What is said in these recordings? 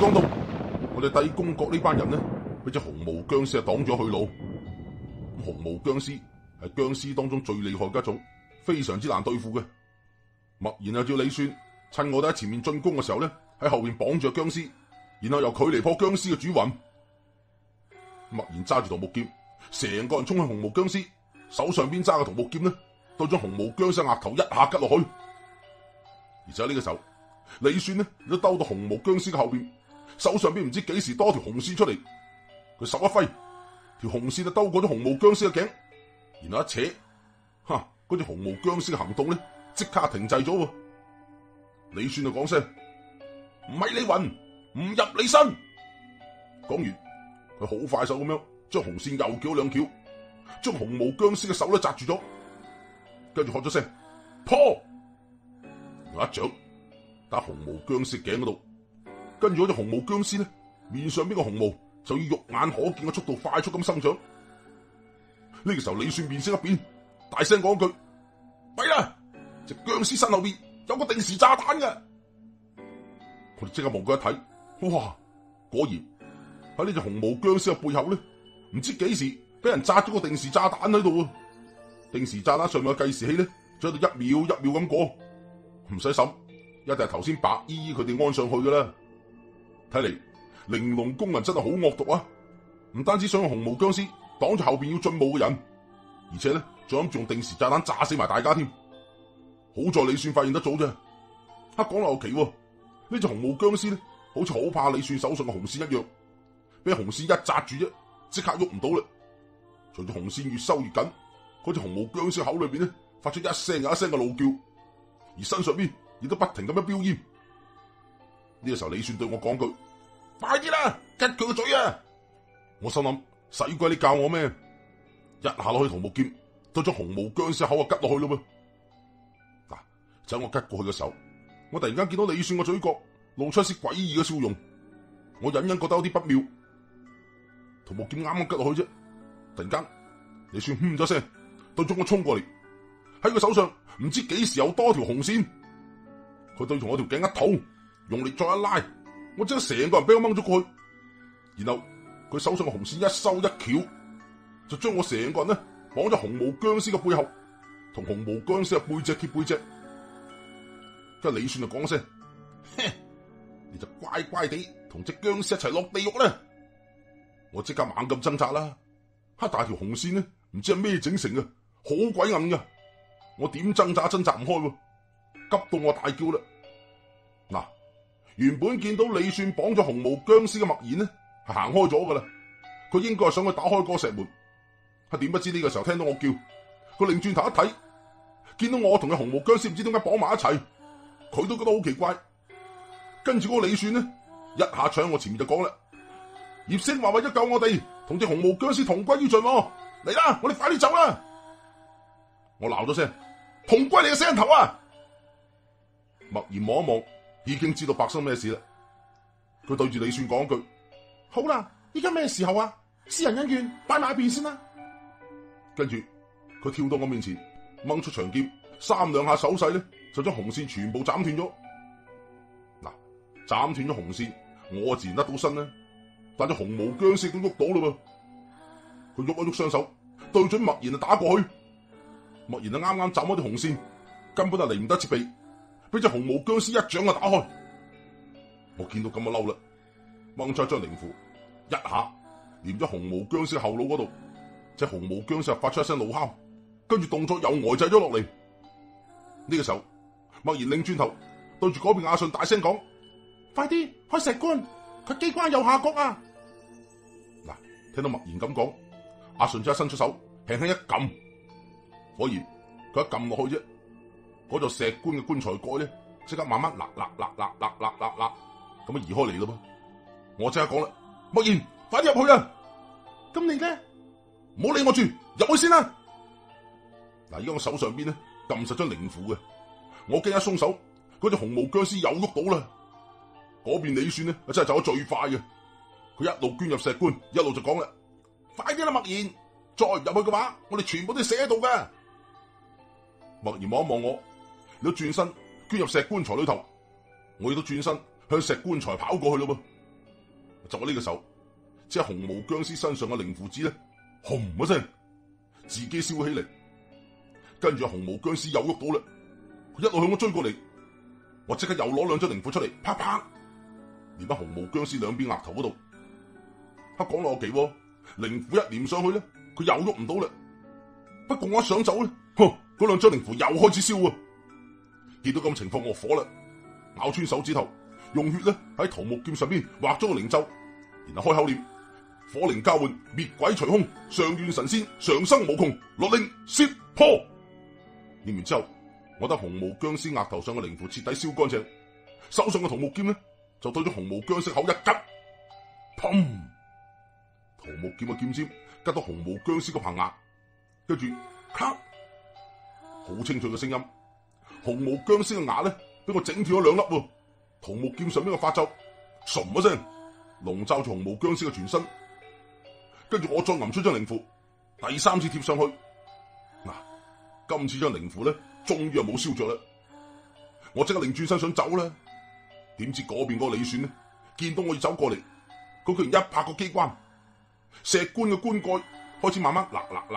講到，我哋帝公國呢班人呢，俾隻紅毛僵屍擋咗去路。紅毛僵屍係僵屍當中最厲害嘅一種，非常之難對付嘅。默然就叫李算趁我哋喺前面進攻嘅時候呢，喺後面綁住僵屍，然後由佢嚟破僵屍嘅主魂。默然揸住桃木劍，成個人衝向紅毛僵屍，手上邊揸嘅桃木劍呢，對咗紅毛僵屍額頭一下吉落去。而就喺呢個時候，李算呢都兜到紅毛僵屍嘅後邊，手上邊唔知幾時多條紅線出嚟，佢手一揮，條紅線就兜過咗紅毛僵屍嘅頸，然後一扯，嗰隻紅毛僵屍嘅行動呢即刻停滯咗。李算就講聲：唔係你魂，唔入你身。講完，佢好快手咁樣將紅線又撬兩撬，將紅毛僵屍嘅手都紮住咗，跟住喝咗聲破，然後一掌打紅毛僵屍頸嗰度，跟住嗰隻紅毛僵屍呢，面上邊個紅毛就以肉眼可見嘅速度快速咁生長。呢個時候李算面色一變，大聲講句：弊啦！隻僵屍身後邊有個定時炸彈嘅。我哋即刻望佢一睇，哇！果然喺呢隻紅毛僵屍嘅背後咧，唔知幾時俾人紮咗個定時炸彈喺度。定時炸彈上面嘅計時器咧，就喺度一秒一秒咁過，唔使審，一定係頭先白姨姨佢哋安上去噶啦。睇嚟玲瓏工人真係好惡毒啊！唔單止想用紅毛僵屍擋住後邊要進步嘅人，而且咧仲諗住用定時炸彈炸死埋大家添。好在李算發現得早啫。講漏奇喎，呢隻紅毛僵屍咧，好似好怕李算手上嘅紅線一樣，俾紅線一紮住啫，即刻喐唔到啦。隨住紅線越收越緊，嗰隻紅毛僵屍口裏邊咧發出一聲又一聲嘅怒叫，而身上邊亦都不停咁樣飆煙。呢個時候李算對我講句：快啲啦，吉佢個嘴啊！我心諗，使鬼你教我咩？一下攞起桃木劍，對咗紅毛僵屍口啊吉落去咯噃。嗱，就喺我吉過去嘅時候，我突然間見到李算個嘴角露出一絲詭異嘅笑容，我隱隱覺得有啲不妙。桃木劍啱啱吉落去啫，突然間李算咗聲，對咗我衝過嚟，喺佢手上唔知幾時有多條紅線，佢對住我條頸一套，用力再一拉，我即刻成個人俾我掹咗過去，然後佢手上嘅紅線一收一翹，就將我成個人呢綁咗紅毛僵屍嘅背後，同紅毛僵屍嘅背脊貼背脊。跟住李算就講聲：你就乖乖地同隻僵屍一齊落地獄啦！我即刻猛咁掙扎啦，大條紅線呢唔知係咩整成嘅，好鬼硬噶，我點掙扎掙扎唔開，急到我大叫啦！嗱，原本見到李算綁咗紅毛僵屍嘅默然呢係行開咗噶啦，佢應該係想去打開嗰個石門，點不知呢個時候聽到我叫，佢擰轉頭一睇，見到我同隻紅毛僵屍唔知點解綁埋一齊，佢都覺得好奇怪。跟住嗰個李算呢一下搶喺我前面就講啦：葉星話為咗救我哋，同隻紅毛僵屍同歸於盡，嚟啦，我哋快啲走啦！我鬧咗聲：同歸你個死人頭啊！默然望一望，已經知道發生咩事啦。佢對住李算講句：好啦，依家咩時候啊？私人恩怨擺埋一邊先啦。跟住佢跳到我面前，掹出長劍，3兩下手勢咧，就將紅線全部斬斷咗。嗱，斬斷咗紅線，我自然得到身啦。但隻紅毛僵屍都喐到啦噃，佢喐一喐雙手，對準默然就打過去。默然就啱啱斬開條紅線，根本就嚟唔得切避，俾隻紅毛僵屍一掌就打開。我見到咁就嬲啦，掹出一張靈符，一下連咗紅毛僵屍後腦嗰度，隻紅毛僵屍發出一聲怒哮，跟住動作又呆滯咗落嚟。呢個時候，默然擰轉頭對住嗰邊阿信大聲講：快啲開石棺，佢機關右下角啊！嗱，聽到默然咁講，阿信即刻伸出手輕輕一撳，果然佢一撳落去啫，嗰座石棺嘅棺材蓋咧即刻慢慢嗱咁移開嚟咯噃。我即刻講啦：默然，快啲入去啊！咁你咧唔好理我住，入去先啦。嗱，而家我手上邊咧撳實張靈符嘅，我驚一鬆手，嗰隻紅毛僵屍又喐到啦。嗰邊李算呢，真係走得最快嘅，佢一路捐入石棺，一路就講啦：快啲啦，默然，再入去嘅話，我哋全部都死喺度噶。默然望一望我，亦都轉身捐入石棺材裏頭，我亦都轉身向石棺材跑過去咯噃。 就喺呢個時候，隻紅毛僵屍身上嘅靈符紙咧，轟一聲，自己燒起嚟。跟住紅毛僵屍又喐到啦，佢一路向我追過嚟，我即刻又攞兩張靈符出嚟，啪啪，連翻紅毛僵屍兩邊額頭嗰度。黑講落奇，靈符一黏上去咧，佢又喐唔到啦。不過我一想走咧，嗰兩張靈符又開始燒啊！見到咁情況，我火啦，咬穿手指頭，用血咧喺桃木劍上邊畫咗個靈咒，然後開口念：火靈交換，滅鬼除凶，上願神仙，長生無窮，落令攝破。念完之後，我得紅毛僵屍額頭上嘅靈符徹底燒乾淨，手上嘅桃木劍咧就對咗紅毛僵屍口一吉，砰！桃木劍嘅劍尖吉到紅毛僵屍個棚牙，跟住咔，好清脆嘅聲音。紅毛僵屍嘅牙咧俾我整斷咗兩粒，桃木劍上邊嘅法咒，唰一聲籠罩住紅毛僵屍嘅全身。跟住我再揞出張靈符，第三次貼上去。嗱，今次張靈符咧終於又冇燒着啦。我即刻擰轉身想走啦，點知嗰邊嗰個李算呢見到我要走過嚟，佢居然一拍個機關，石棺嘅棺蓋開始慢慢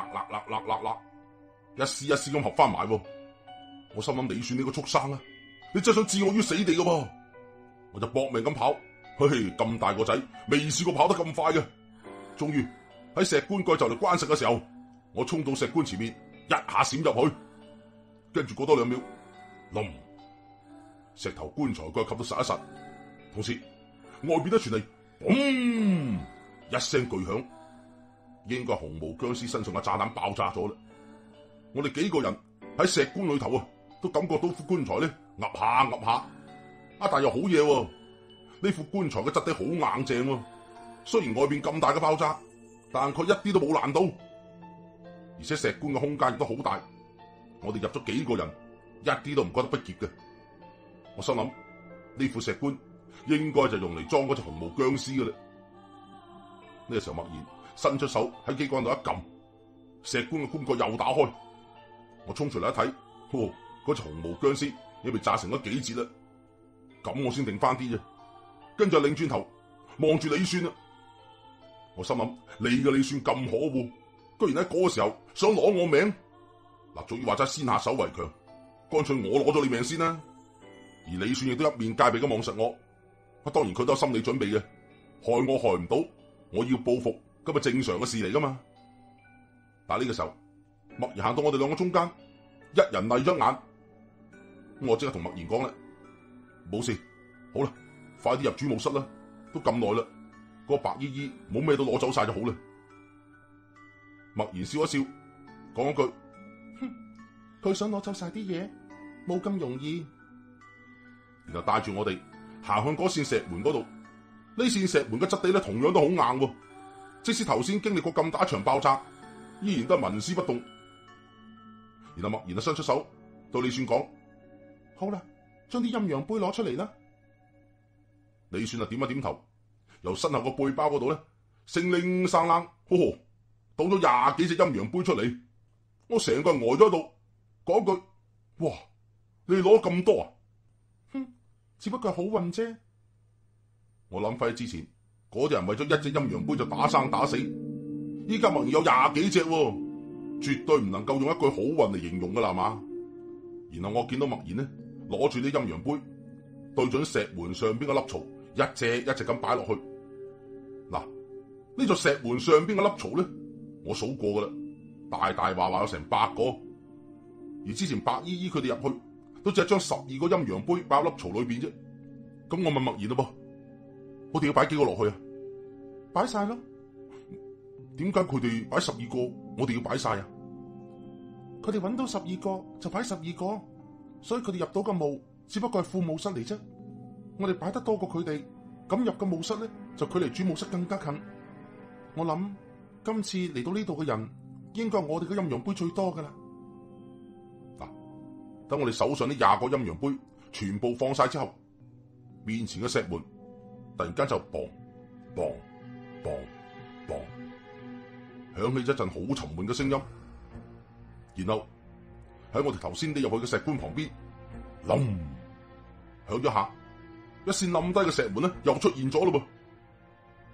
一絲一絲咁合翻埋。我心諗，李算你個畜生啊，你真係想置我於死地噶噃！我就搏命咁跑，嘿，咁大個仔未試過跑得咁快嘅。終於喺石棺蓋就嚟關實嘅時候，我衝到石棺前面，一下閃入去，跟住過多2秒，冧，石頭棺材蓋及到實一實，同時外邊都傳嚟嘣一聲巨響，應該紅毛僵屍身上嘅炸彈爆炸咗啦。我哋幾個人喺石棺裏頭啊，都感覺到副棺材咧岌下岌下，但又好嘢喎，呢副棺材嘅質地好硬淨喎，雖然外邊咁大嘅爆炸，但佢一啲都冇爛到，而且石棺嘅空間亦都好大，我哋入咗幾個人，一啲都唔覺得逼仄嘅。我心諗呢副石棺應該就用嚟裝嗰隻紅毛僵屍嘅啦。呢個時候默然伸出手喺機關度一撳，石棺嘅棺蓋又打開，我衝出嚟一睇，嗰隻紅毛僵屍已經被炸成咗幾截啦，咁我先定翻啲啫。跟住擰轉頭望住李算啦，我心諗你嘅李算咁可惡，居然喺嗰個時候想攞我命。嗱，俗語話齋先下手為強，乾脆我攞咗你命先啦。而李算亦都一面戒備咁望實我，當然佢都有心理準備嘅，害我害唔到，我要報復，咁係正常嘅事嚟噶嘛。但係呢個時候，默然行到我哋兩個中間，一人嚟咗眼，我即刻同默然講啦：冇事，好啦，快啲入主墓室啦，都咁耐啦，個白姨姨冇咩都攞走晒就好啦。默然笑一笑，講一句：哼，佢想攞走晒啲嘢，冇咁容易。然後帶住我哋行向嗰扇石門嗰度，呢扇石門嘅質地咧同樣都好硬，即使頭先經歷過咁大一場爆炸，依然都係紋絲不動。然後默然就伸出手對李算講：好啦，將啲陰陽杯攞出嚟啦。李算就點一點頭，由身後個背包嗰度咧，聲鈴生冷，倒咗20幾隻陰陽杯出嚟。我成個人呆咗喺度，講句：哇，你哋攞咁多啊？哼，只不過係好運啫。我諗翻起之前嗰啲人為咗一隻陰陽杯就打生打死，依家默然有20幾隻，絕對唔能夠用一句好運嚟形容噶啦嘛。然後我見到默然呢，攞住啲陰陽杯，對準石門上邊嘅粒槽，一隻一隻咁擺落去。嗱，呢座石門上邊嘅粒槽咧，我數過噶啦，大大話話有成100個。而之前白姨姨佢哋入去，都只係將12個陰陽杯擺入粒槽裏邊啫。咁我問默然啦噃，我哋要擺幾個落去啊？擺晒咯。點解佢哋擺12個，我哋要擺晒啊？佢哋揾到12個就擺12個，所以佢哋入到個墓只不過係副墓室嚟啫。我哋擺得多過佢哋，咁入個墓室咧就距離主墓室更加近。我諗今次嚟到呢度嘅人，應該係我哋嘅陰陽杯最多噶啦。嗱，等我哋手上呢20個陰陽杯全部放晒之後，面前嘅石門突然間就砰砰砰砰響起一陣好沉悶嘅聲音，然後喺我哋頭先跌入去嘅石棺旁邊，冧響咗下，一扇冧低嘅石門咧又出現咗咯噃。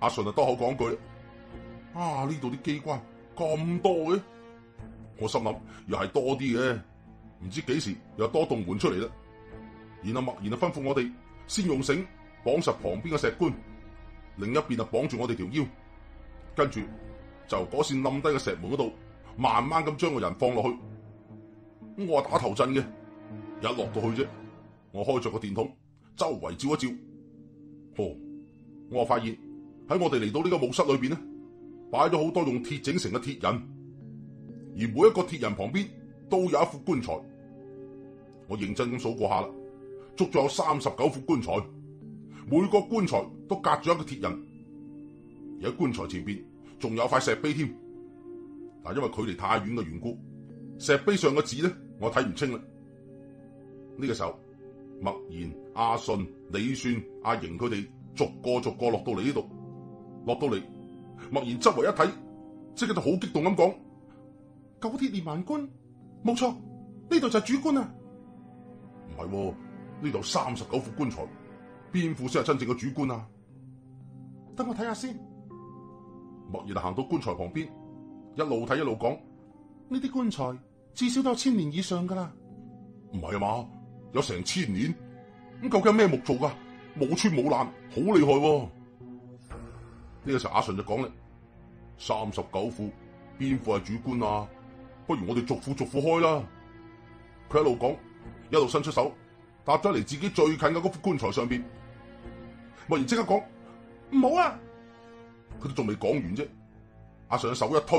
阿順多口講句，呢度啲機關咁多嘅，我心諗又係多啲嘅，唔知幾時又多棟門出嚟啦。然後默然就吩咐我哋先用繩綁實旁邊嘅石棺，另一邊就綁住我哋條腰，跟住就嗰扇冧低嘅石門嗰度，慢慢咁將個人放落去。我話打頭陣嘅，一落到去啫，我開着個電筒周圍照一照，我話發現喺我哋嚟到呢個墓室裏邊呢，擺咗好多用鐵整成嘅鐵人，而每一個鐵人旁邊都有一副棺材。我認真咁數過下啦，足足有39副棺材，每個棺材都隔住一個鐵人，而喺棺材前邊仲有塊石碑添。因為距離太遠嘅緣故，石碑上嘅字呢，我睇唔清啦。呢個時候，默然、阿順、李算、阿瑩佢哋逐個落到嚟呢度，落到嚟，默然周圍一睇，即刻就好激動咁講：九鐵連環棺，冇錯，呢度就係主棺啊！唔係，呢度39副棺材，邊副先係真正嘅主棺啊？等我睇下先。默然行到棺材旁邊，一路睇一路講：呢啲棺材至少都有1000年以上噶啦。唔係啊嘛，有成1000年？咁究竟係咩木做噶？冇穿冇爛，好厲害喎！呢個時候阿順就講啦：39副，邊副係主棺啊？不如我哋逐副開啦。佢一路講，一路伸出手搭咗嚟自己最近嘅嗰副棺材上邊。默然即刻講：唔好啊！佢都仲未講完啫，阿順嘅手一推，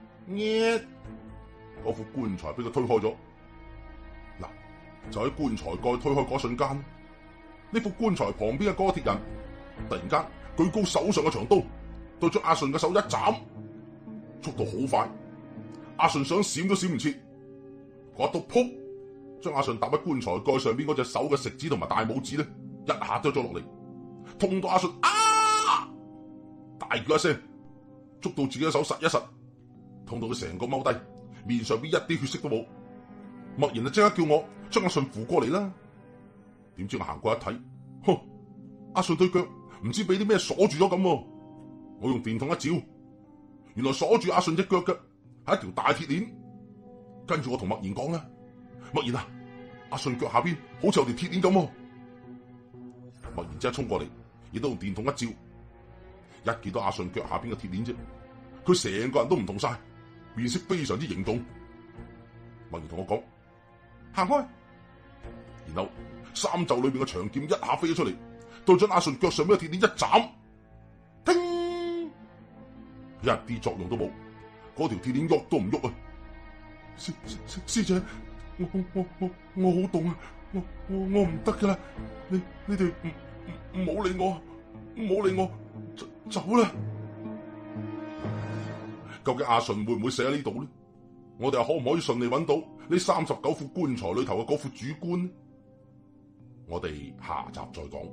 嗰副棺材俾佢推開咗。嗱，就喺棺材蓋推開嗰瞬間，呢副棺材旁邊嘅嗰個鐵人突然間舉高手上嘅長刀，對住阿順嘅手一斬，速度好快，阿順想閃都閃唔切，嗰一刀撲，將阿順搭喺棺材蓋上邊嗰隻手嘅食指同埋大拇指咧，一下剁咗落嚟，痛到阿順大叫一聲，捉到自己嘅手實一實，痛到佢成個踎低，面上邊一啲血色都冇。默然就即刻叫我將阿順扶過嚟啦。點知我行過一睇，阿順對腳唔知俾啲咩鎖住咗咁。我用電筒一照，原來鎖住阿順隻腳嘅係一條大鐵鏈。跟住我同默然講啦：默然啊，阿順腳下邊好似有條鐵鏈咁。默然即刻衝過嚟，亦都用電筒一照，一見到阿順腳下邊嘅鐵鏈啫，佢成個人都唔同晒，面色非常之凝重。默然同我講：行開。然後衫袖裏邊嘅長劍一下飛咗出嚟，對準阿順腳上邊嘅鐵鏈一斬，叮，一啲作用都冇，嗰條鐵鏈喐都唔喐啊！師姐，我好凍啊！我唔得噶啦！你哋唔好理我，唔好理我，走啦！究竟阿順會唔會死喺呢度呢？我哋又可唔可以順利揾到呢39副棺材裏頭嘅嗰副主棺呢？我哋下集再講。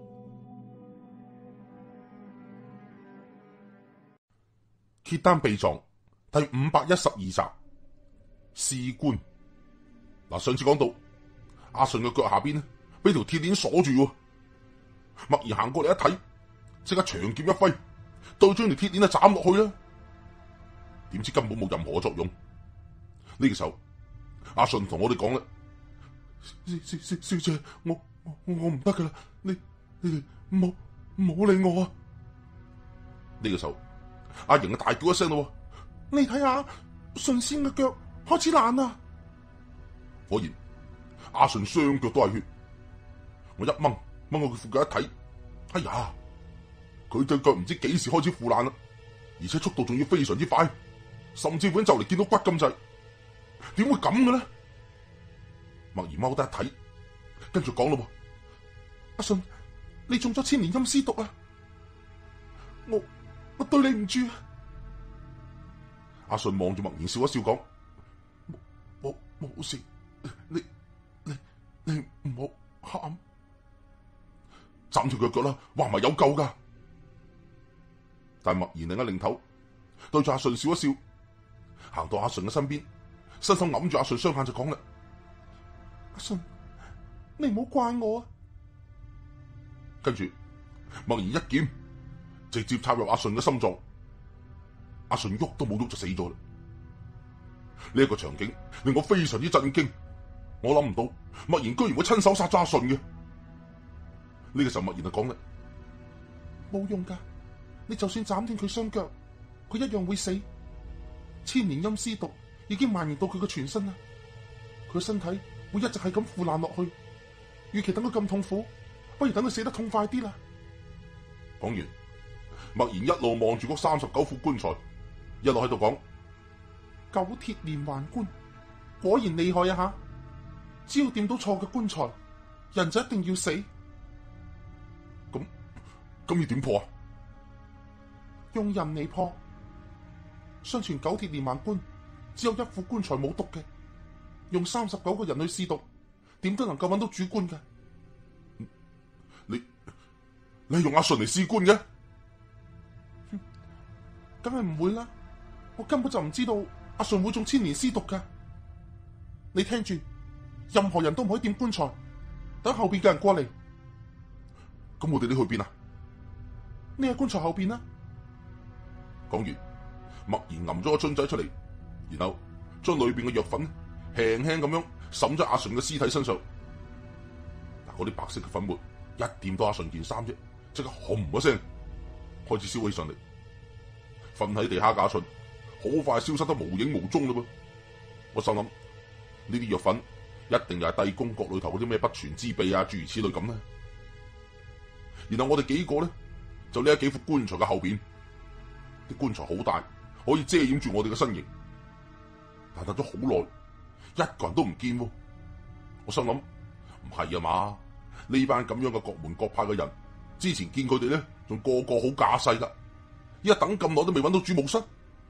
揭單秘藏第512集，屍棺。上次講到阿順嘅腳下邊呢，俾條鐵鏈鎖住喎。默然行過嚟一睇，即刻長劍一揮，對將條鐵鏈就斬落去啦。點知根本冇任何作用。呢個時候，阿順同我哋講啦：小姐，我唔得噶啦，你哋唔好理我啊！呢個時候，阿瑩就大叫一聲咯：你睇下順先嘅腳開始爛啦！果然，阿順雙腳都係血。我一掹過佢副腳一睇，哎呀，佢對腳唔知幾時開始腐爛啦，而且速度仲要非常之快，甚至乎就嚟見到骨咁滯。點會咁嘅咧？默然踎低一睇，跟住講咯：阿順，你中咗千年陰屍毒啊！我對你唔住啊！阿順望住默然笑一笑講：冇事，你唔好喊，斬條腳啦，話埋有救噶。但默然另一擰頭，對住阿順笑一笑，行到阿順嘅身邊，伸手揞住阿順雙眼就講啦：阿順，你唔好怪我啊！跟住默然一劍直接插入阿順嘅心臟，阿順喐都冇喐就死咗啦。呢一個場景令我非常之震驚，我諗唔到默然居然會親手殺咗阿順嘅。呢個時候默然就講啦：冇用噶，你就算斬斷佢雙腳，佢一樣會死。千年陰屍毒已經蔓延到佢嘅全身啦，佢嘅身體會一直係咁腐爛落去。與其等佢咁痛苦，不如等佢死得痛快啲啦。講完，默然一路望住嗰39副棺材，一路喺度講：九鐵連環棺果然厲害啊吓！只要掂到錯嘅棺材，人就一定要死。咁要點破啊？用人嚟破。相傳九鐵連環棺只有一副棺材冇毒嘅，用39個人去試毒，點都能夠揾到主棺嘅。你係用阿順嚟試棺嘅？梗係唔會啦！我根本就唔知道阿順會中千年屍毒噶。你聽住，任何人都唔可以掂棺材，等後邊嘅人過嚟。咁我哋都去邊啊？呢個棺材後邊啦。講完，默然揞咗個樽仔出嚟，然後將裏邊嘅藥粉輕輕咁樣滲咗阿順嘅屍體身上。嗱，嗰啲白色嘅粉末一掂到阿順件衫啫，即刻轟一聲開始燒起上嚟。瞓喺地下嘅阿順好快消失得無影無蹤啦噃。我心諗呢啲藥粉一定又係帝公國裏頭嗰啲咩不傳之秘啊，諸如此類咁啦。然後我哋幾個咧就匿喺幾副棺材嘅後邊，啲棺材好大，可以遮掩住我哋嘅身形。但等咗好耐，一個人都唔見喎。我心諗唔係啊嘛，呢班咁樣嘅各門各派嘅人，之前見佢哋咧仲個個好架勢噶，依家等咁耐都未揾到主墓室。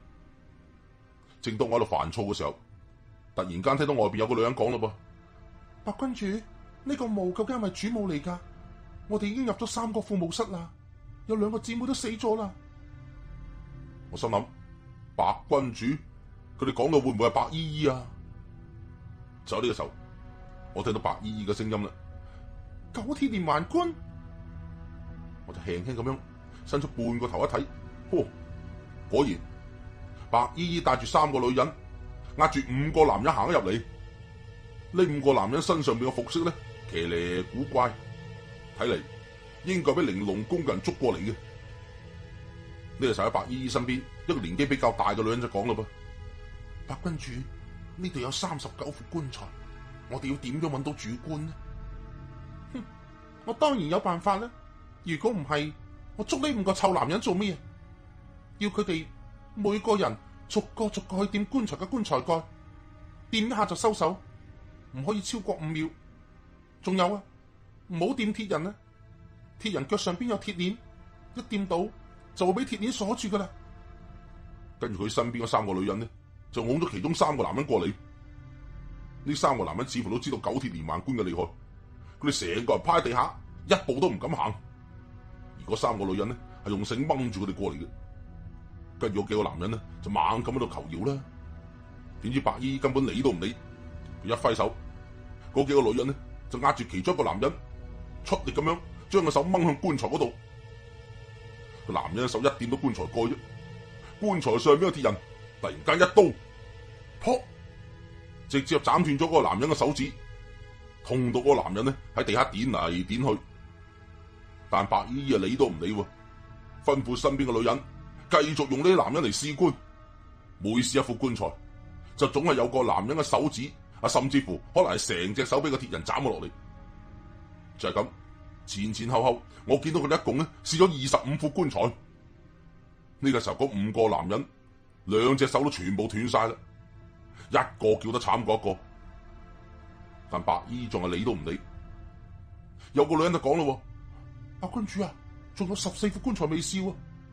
正當我喺度煩躁嘅時候，突然間聽到外邊有個女人講嘞噃：白君主，呢個墓究竟係咪主墓嚟噶？我哋已經入咗3個副墓室啦，有2個姊妹都死咗啦。我心諗，白君主，佢哋講嘅會唔會係白姨姨啊？就喺呢個時候，我聽到白姨姨嘅聲音啦。九鐵連環棺，我就輕輕咁樣伸出半個頭一睇，果然白姨姨帶住3個女人，押住5個男人行咗入嚟。呢5個男人身上邊嘅服飾咧，奇離古怪，睇嚟應該俾玲瓏宮嘅人捉過嚟嘅。呢個時候喺白姨姨身邊，一個年紀比較大嘅女人就講啦噃：白君主，呢度有39副棺材，我哋要點樣揾到主棺呢？哼，我當然有辦法啦。如果唔係，我捉呢5個臭男人做咩？要佢哋每個人逐個去掂棺材嘅棺材蓋，掂一下就收手，唔可以超過5秒。仲有啊，唔好掂鐵人啊！鐵人腳上邊有鐵鏈，一掂到就會俾鐵鏈鎖住噶啦。跟住佢身邊嗰3個女人呢，就拱咗其中3個男人過嚟。呢3個男人似乎都知道九鐵連環棺嘅厲害，佢哋成個人趴喺地下，一步都唔敢行。而嗰3個女人呢，係用繩掹住佢哋過嚟嘅。跟住嗰幾個男人呢，就猛咁喺度求饒啦。點知白衣根本理都唔理，佢一揮手，嗰幾個女人呢，就壓住其中一個男人，出力咁樣將個手掹向棺材嗰度。個男人嘅手一掂到棺材蓋啫，棺材上邊個鐵人突然間一刀，撲，直接斬斷咗嗰個男人嘅手指，痛到嗰個男人呢喺地下點嚟點去。但白衣啊理都唔理，吩咐身邊嘅女人繼續用呢啲男人嚟試棺。每試一副棺材，就總係有個男人嘅手指啊，甚至乎可能係成隻手俾個鐵人斬咗落嚟。就係咁，前前後後，我見到佢哋一共呢試咗25副棺材。呢個時候嗰5個男人2隻手都全部斷晒啦，一個叫得慘過一個。但白衣仲係理都唔理。有個女人就講咯：白君主啊，仲有14副棺材未燒啊！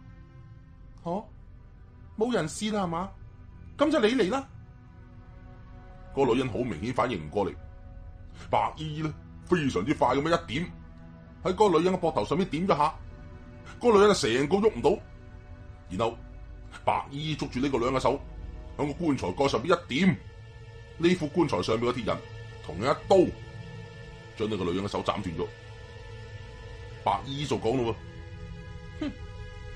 冇人試啦係嘛？咁就你嚟啦！個女人好明顯反應唔過嚟，白衣咧非常之快咁樣一點喺嗰個女人嘅膊頭上面點咗下，嗰個女人就成個喐唔到。然後白衣捉住呢個女人嘅手，響個棺材蓋上邊一點，呢副棺材上面嘅鐵人同樣一刀將呢個女人嘅手斬斷咗。白衣就講咯：哼，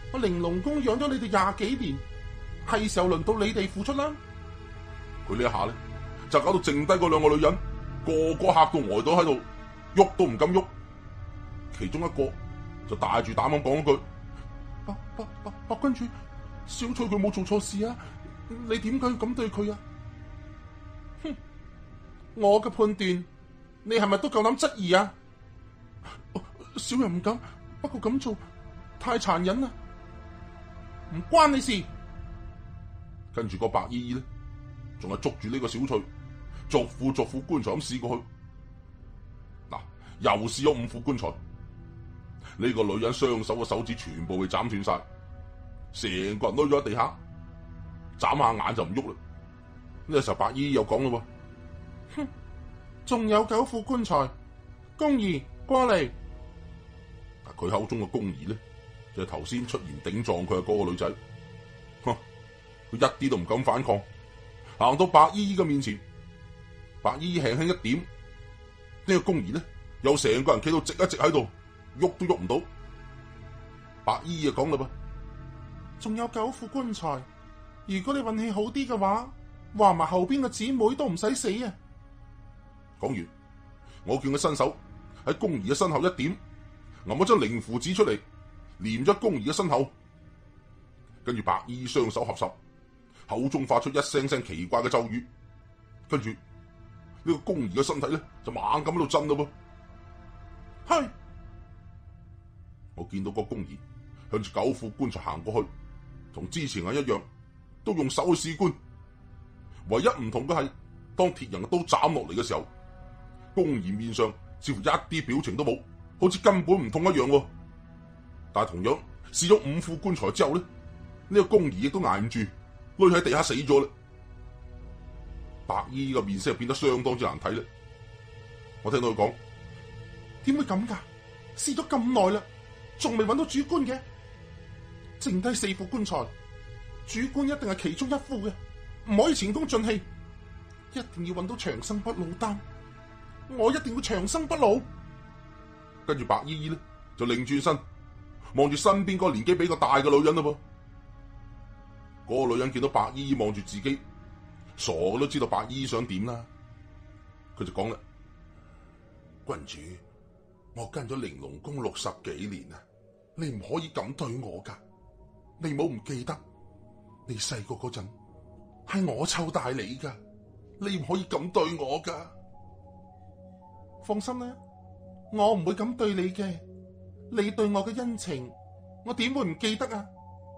我玲瓏宮養咗你哋20幾年，係時候輪到你哋付出啦。 佢呢一下咧，就搞到剩低嗰兩個女人，個個嚇到呆咗喺度，喐都唔敢喐。其中一個就大住膽咁講一句：白君主，小翠佢冇做錯事啊，你點解要咁對佢啊？ 哼，我嘅判斷，你係咪都夠膽質疑啊？小人唔敢，不過咁做太殘忍啦，唔關你事。 跟住個白姨姨咧，仲係捉住呢個小翠，逐副棺材咁試過去。嗱，又試咗5副棺材，呢個女人雙手嘅手指全部被斬斷晒，成個人攆咗喺地下，眨下眼就唔喐啦。呢個時候白姨姨又講啦： 哼，仲有9副棺材，宮兒過嚟。 佢口中嘅宮兒咧，就係頭先出言頂撞佢嘅嗰個女仔。佢一啲都唔敢反抗，行到白姨姨嘅面前，白姨姨輕輕一點，呢個宮兒咧又成個人企到直一直喺度，喐都喐唔到。白姨姨就講啦噃： 仲有9副棺材，如果你運氣好啲嘅話，話埋後邊嘅姊妹都唔使死啊！ 講完，我叫佢伸手喺宮兒嘅身後一點，揞咗張靈符紙出嚟，黏咗宮兒嘅身後，跟住白姨雙手合十，口中發出一聲聲奇怪嘅咒語，跟住呢個宮兒嘅身體咧就猛咁喺度震咯噃。 係， 我見到個宮兒向住9副棺材行過去，同之前係一樣，都用手去試棺，唯一唔同嘅係，當鐵人嘅刀斬落嚟嘅時候，宮兒面上似乎一啲表情都冇，好似根本唔痛一樣。但係同樣試咗5副棺材之後咧，呢個宮兒亦都挨唔住，累喺地下死咗啦。白姨個面色變得相當之難睇啦。我聽到佢講： 點會咁噶？試咗咁耐啦，仲未揾到主棺嘅，剩低4副棺材，主棺一定係其中1副嘅，唔可以前功盡棄，一定要揾到長生不老丹，我一定要長生不老。 跟住白姨姨咧就擰轉身，望住身邊嗰個年紀比較大嘅女人啦噃。嗰個女人見到白姨姨望住自己，傻都知道白姨姨想點啦。佢就講啦：君主，我跟咗玲瓏宮60幾年啦，你唔可以咁對我噶。你唔好唔記得，你細個嗰陣係我湊大你噶，你唔可以咁對我噶。 放心啦，我唔會咁對你嘅。你對我嘅恩情，我點會唔記得啊？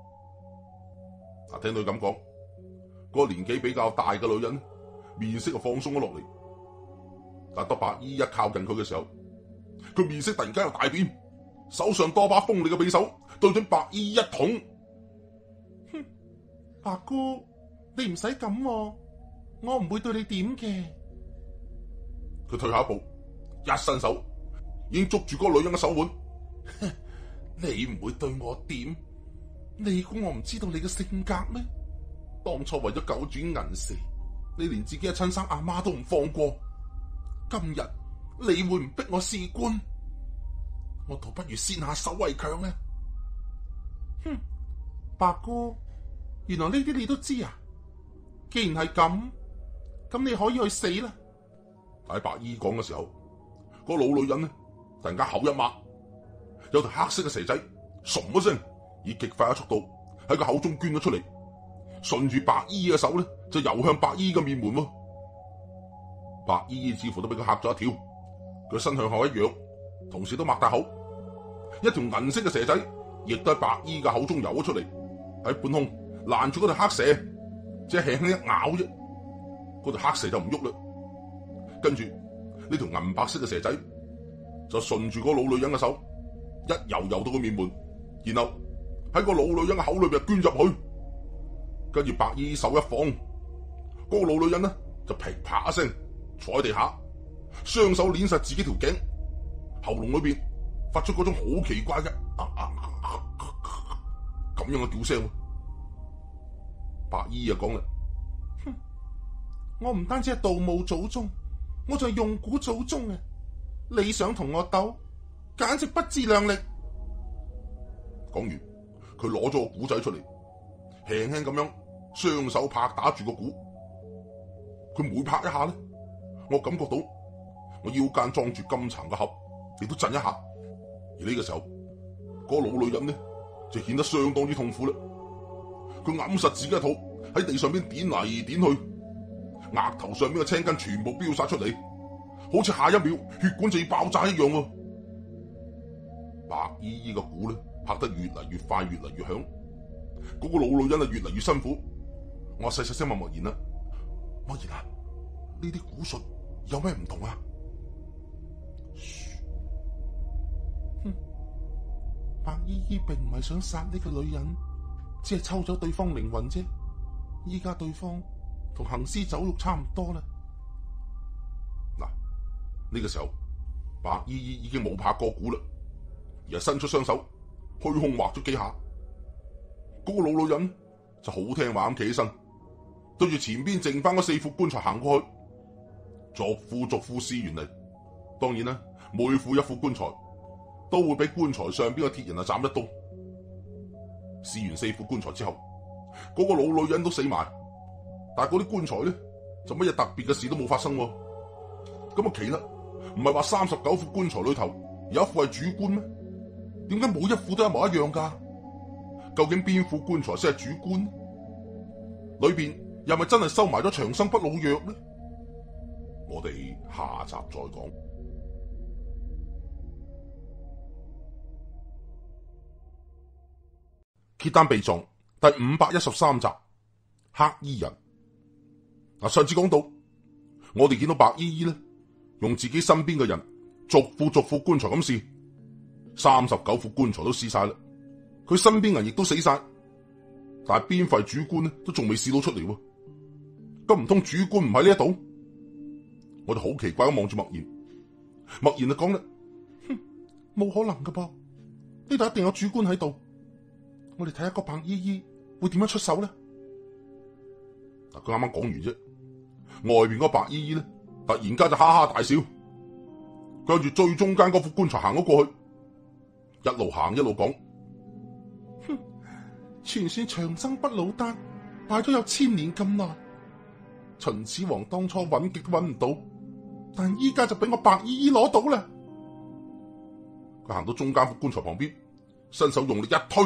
聽到佢咁講，嗰個年紀比較大嘅女人面色就放鬆咗落嚟。但當白姨一靠近佢嘅時候，佢面色突然間又大變，手上多把鋒利嘅匕首對準白姨一捅。 哼，白姑，你唔使咁，我唔會對你點嘅。 佢退下一步，一伸手已經捉住嗰個女人嘅手腕。 你唔會對我點？你估我唔知道你嘅性格咩？當初為咗九轉銀蛇，你連自己嘅親生阿媽都唔放過。今日你會唔逼我試棺？我倒不如先下手為強啊！哼，白姑，原來呢啲你都知啊！既然係咁，咁你可以去死啦！ 喺白姨講嘅時候，嗰個老女人呢突然間口一擘，有條黑色嘅蛇仔，唰一聲，以極快嘅速度喺個口中捐咗出嚟，順住白姨嘅手咧就游向白姨嘅面門。白姨似乎都俾佢嚇咗一跳，佢身向後一仰，同時都擘大口，一條銀色嘅蛇仔亦都喺白姨嘅口中游咗出嚟，喺半空攔住嗰條黑蛇，只係輕輕一咬啫，嗰條黑蛇就唔喐啦。跟住呢條銀白色嘅蛇仔就順住個老女人嘅手一游到個面門，然後喺個老女人嘅口裏邊捐入去，跟住白姨手一放，嗰個老女人呢就噼啪一聲坐喺地下，雙手捏實自己條頸，喉嚨裏邊發出嗰種好奇怪嘅咁樣嘅叫聲。白姨就講啦： 哼，我唔單止係盜墓祖宗，我仲係用蠱祖宗啊！你想同我鬥，簡直不自量力。 講完， 佢攞咗個鼓仔出嚟，輕輕咁樣雙手拍打住個鼓。佢每拍一下咧，我感覺到我腰間裝住金蠶嘅盒亦都震一下。而呢個時候，嗰個老女人呢就顯得相當之痛苦啦。佢揞實自己嘅肚喺地上邊點嚟點去，額頭上邊嘅青筋全部飆晒出嚟，好似下一秒血管就要爆炸一樣喎。白姨姨嘅鼓咧拍得越嚟越快，越嚟越響。嗰個老女人啊越嚟越辛苦。我細細聲問莫言啦：莫言啊，呢啲鼓術有咩唔同啊？ 哼，白姨姨並唔係想殺呢個女人，只係抽咗對方靈魂啫。依家對方同行屍走肉差唔多啦。 嗱，呢個時候白姨姨已經冇拍過鼓啦，而係伸出雙手虛空畫咗幾下。嗰個老女人就好聽話咁企起身，對住前邊剩翻嗰4副棺材行過去，逐副試完嚟。當然啦，每副一副棺材都會俾棺材上邊嘅鐵人斬一刀。試完4副棺材之後，嗰個老女人都死埋，但係嗰啲棺材咧就乜嘢特別嘅事都冇發生。咁啊奇啦，唔係話39副棺材裏頭有一副係主棺咩？點解冇一副都一模一樣噶？究竟邊副棺材先係主棺？裏邊又咪真係收埋咗長生不老藥呢？我哋下集再講。揭單秘藏第513集，黑衣人。嗱，上次講到，我哋見到白姨姨咧，用自己身邊嘅人逐副棺材咁試，39副棺材都試晒啦。佢身邊人亦都死晒，但係邊塊主棺咧都仲未試到出嚟喎。咁唔通主棺唔喺呢一度？我哋好奇怪咁望住莫言，莫言就講啦： 哼，冇可能噶噃，呢度一定有主棺喺度。我哋睇下個白姨姨會點樣出手咧？ 嗱，佢啱啱講完啫，外邊嗰個白姨姨咧，突然間就哈哈大笑，向住最中間嗰副棺材行咗過去，一路行一路講： 哼，傳說長生不老丹擺咗有1000年咁耐，秦始皇當初揾極都揾唔到，但依家就俾我白姨姨攞到啦。 佢行到中間副棺材旁邊，伸手用力一推，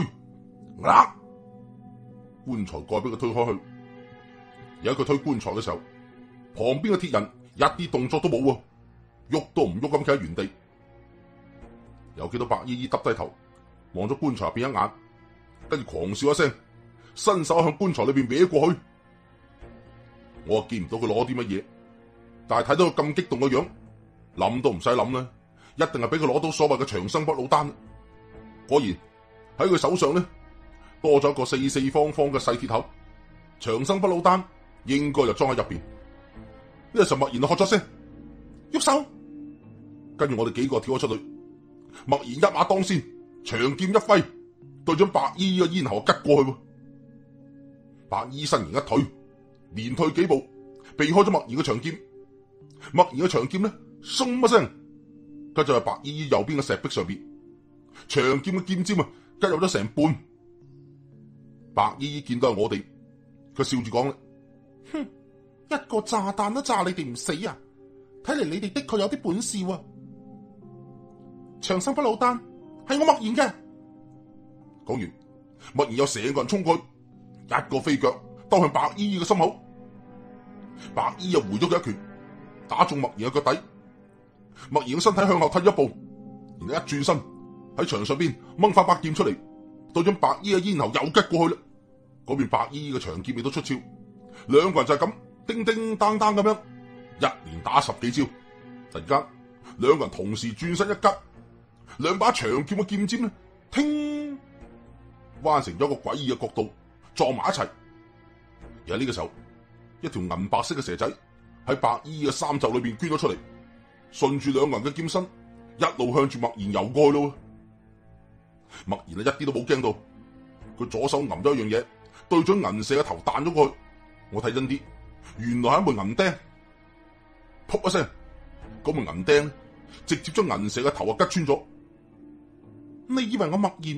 棺材蓋俾佢推開去。而喺佢推棺材嘅時候，旁邊嘅鐵人一啲動作都冇喎，喐都唔喐咁企喺原地。又見到白姨姨耷低頭望咗棺材入邊一眼，跟住狂笑一聲，伸手向棺材裏邊搲過去。我見唔到佢攞啲乜嘢，但係睇到佢咁激動嘅樣，諗都唔使諗啦，一定係俾佢攞到所謂嘅長生不老丹。果然喺佢手上咧，多咗一個四四方方嘅細鐵盒，長生不老丹應該就裝喺入邊。呢個時候默然就喝咗聲，喐手，跟住我哋幾個跳咗出去。默然一馬當先，長劍一揮，對咗白衣嘅咽喉吉過去。白衣身形一退，連退幾步，避開咗默然嘅長劍。默然嘅長劍咧，鬆一聲，跟住喺白衣右邊嘅石壁上邊，長劍嘅劍尖啊，吉入咗成半。白衣見到係我哋，佢笑住講啦： 哼，一個炸彈都炸你哋唔死啊！睇嚟你哋的確有啲本事喎。長生不老丹係我默然嘅。 講完，默然有成個人衝過去，一個飛腳兜向白衣嘅心口。白衣又回咗佢一拳，打中默然嘅腳底。默然嘅身體向後退一步，然後一轉身喺牆上邊掹翻把劍出嚟，對準白衣嘅咽喉又吉過去啦。嗰邊白衣嘅長劍亦都出鞘，兩個人就係咁叮叮當當咁樣一連打10幾招。突然間，兩個人同時轉身一吉，兩把長劍嘅劍尖咧，聽彎成咗一個詭異嘅角度撞埋一齊。而喺呢個時候，一條銀白色嘅蛇仔喺白衣嘅衫袖裏邊捐咗出嚟，順住兩個人嘅劍身一路向住默然游過去咯。默然一啲都冇驚到，佢左手揞咗一樣嘢，對準銀蛇嘅頭彈咗過去。我睇真啲，原來係一枚銀釘。噗一聲，嗰枚銀釘直接將銀蛇嘅頭啊吉穿咗。 你以為我默然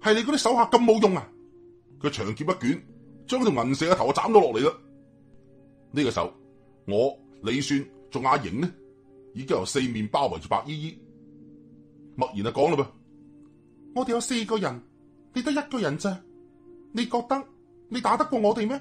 係你嗰啲手下咁冇用啊！ 佢長劍一捲，將條銀蛇嘅頭斬咗落嚟啦。呢個時候，我李算仲阿瑩呢，已經由四面包圍住白依依。默然就講啦噃， 我哋有4個人，你得1個人咋？你覺得你打得過我哋咩？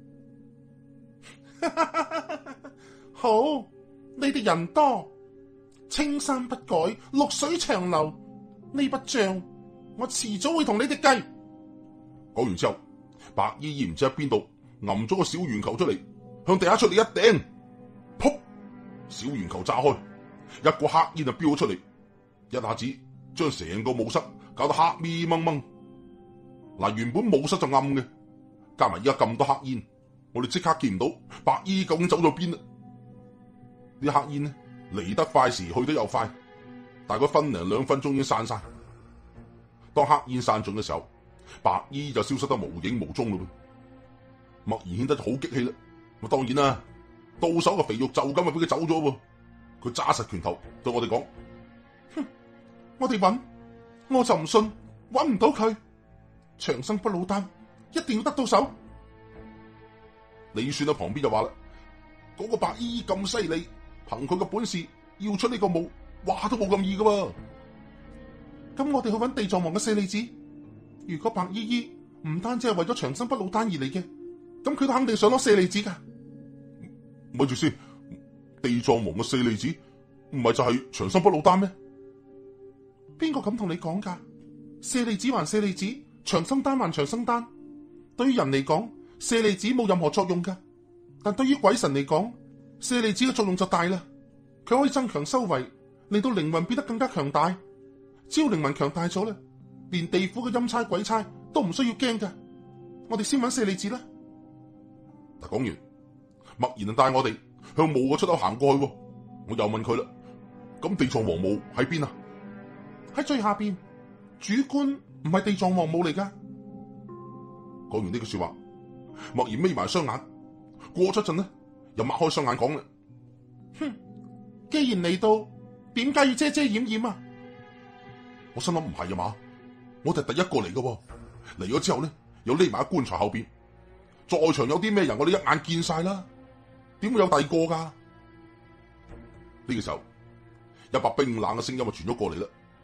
好，你哋人多，青山不改，綠水長流。呢筆賬我遲早會同你哋計。 講完之後，白依依唔知喺邊度揞咗個小圓球出嚟，向地下出嚟一掟，噗！小圓球炸開，一個黑煙就飆咗出嚟，一下子將成個墓室搞到黑咪掹掹。嗱，原本墓室就暗嘅，加埋而家咁多黑煙，我哋即刻見唔到白依依究竟走咗邊啦。啲黑煙呢嚟得快時去得又快，大概分零2分鐘已經散晒。當黑煙散盡嘅時候，白依依就消失得無影無蹤咯。默然顯得好激氣啦。咁當然啦，到手嘅肥肉就咁就俾佢走咗喎。佢揸實拳頭對我哋講： 哼，我哋揾，我就唔信揾唔到佢。長生不老丹一定要得到手。 李算喺旁邊就話啦：嗰個白依依咁犀利，憑佢嘅本事要出呢個墓，話都冇咁易噶喎。 咁我哋去揾地藏王嘅舍利子。如果白依依唔單止係為咗長生不老丹而嚟嘅，咁佢都肯定想攞舍利子噶。 咪住先，地藏王嘅舍利子唔係就係長生不老丹咩？ 邊個咁同你講噶？舍利子還舍利子，長生丹還長生丹。對於人嚟講，舍利子冇任何作用噶，但對於鬼神嚟講，舍利子嘅作用就大啦。佢可以增強修為，令到靈魂變得更加強大。只要靈魂強大咗咧，連地府嘅陰差鬼差都唔需要驚噶。我哋先揾舍利子啦。 嗱，講完，默然就帶我哋向墓嘅出口行過去。我又問佢啦：咁地藏王墓喺邊啊？ 喺最下邊，主棺唔係地藏王墓嚟噶。 講完呢句說話，默然眯埋雙眼，過咗陣呢，又擘開雙眼講啦： 哼，既然嚟到，點解要遮遮掩掩啊？ 我心諗唔係啊嘛，我哋係第一個嚟噶，嚟咗之後呢，又匿埋喺棺材後邊，在場有啲咩人，我哋一眼見晒啦，點會有第二個噶？呢個時候，一把冰冷嘅聲音就傳咗過嚟啦。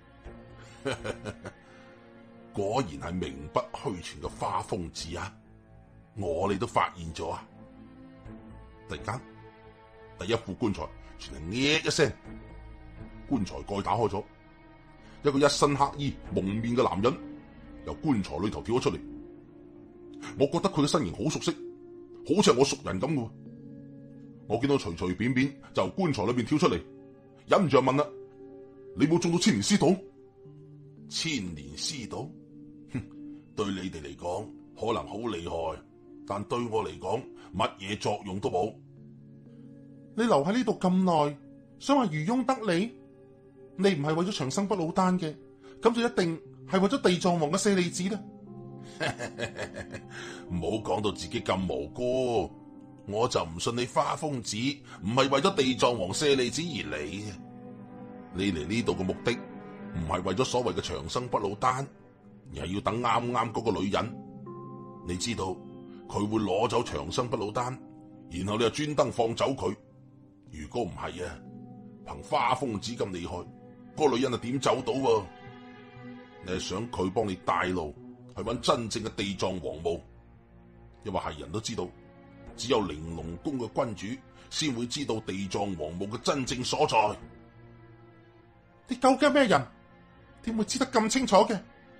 果然係名不虛傳嘅花瘋子啊！我哋都發現咗啊！突然間，第一副棺材傳嚟嘅一聲，棺材蓋打開咗，一個一身黑衣蒙面嘅男人由棺材裏頭跳咗出嚟。我覺得佢嘅身形好熟悉，好似係我熟人咁嘅。我見到隨隨便便就由棺材裏邊跳出嚟，忍唔住就問啦：你冇中到千年屍毒？千年屍毒？哼，對你哋嚟講可能好厲害，但對我嚟講乜嘢作用都冇。 你留喺呢度咁耐，想話漁翁得利？你唔係為咗長生不老丹嘅，咁就一定係為咗地藏王嘅舍利子啦。 唔好講到自己咁無辜，我就唔信你花瘋子唔係為咗地藏王舍利子而嚟嘅。你嚟呢度嘅目的唔係為咗所謂嘅長生不老丹，而係要等啱啱嗰個女人。你知道佢會攞走長生不老丹，然後你就專登放走佢。如果唔係啊，憑花瘋子咁厲害，嗰個女人就點走到？你係想佢幫你帶路去揾真正嘅地藏王墓？因為係人都知道，只有玲瓏宮嘅君主先會知道地藏王墓嘅真正所在。 你究竟係咩人？點會知得咁清楚嘅？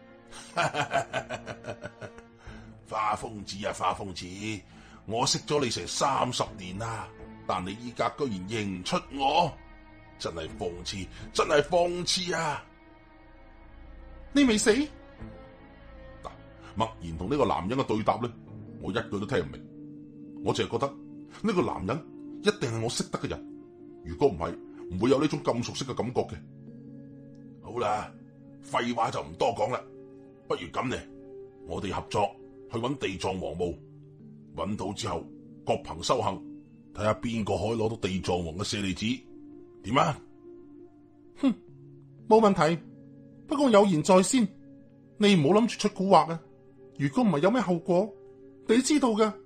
花瘋子啊，花瘋子！我識咗你成30年啦，但你依家居然認唔出我，真係諷刺，真係諷刺啊！ 你未死？ 嗱，默然同呢個男人嘅對答咧，我一句都聽唔明。我淨係覺得呢個男人一定係我識得嘅人，如果唔係，唔會有呢種咁熟悉嘅感覺嘅。好啦，廢話就唔多講啦，不如咁咧，我哋合作去揾地藏王墓，揾到之後各憑修行，睇下邊個可以攞到地藏王嘅舍利子，點啊？ 哼，冇問題。不過有言在先， 你唔好諗住出蠱惑啊！如果唔係有咩後果，你知道噶。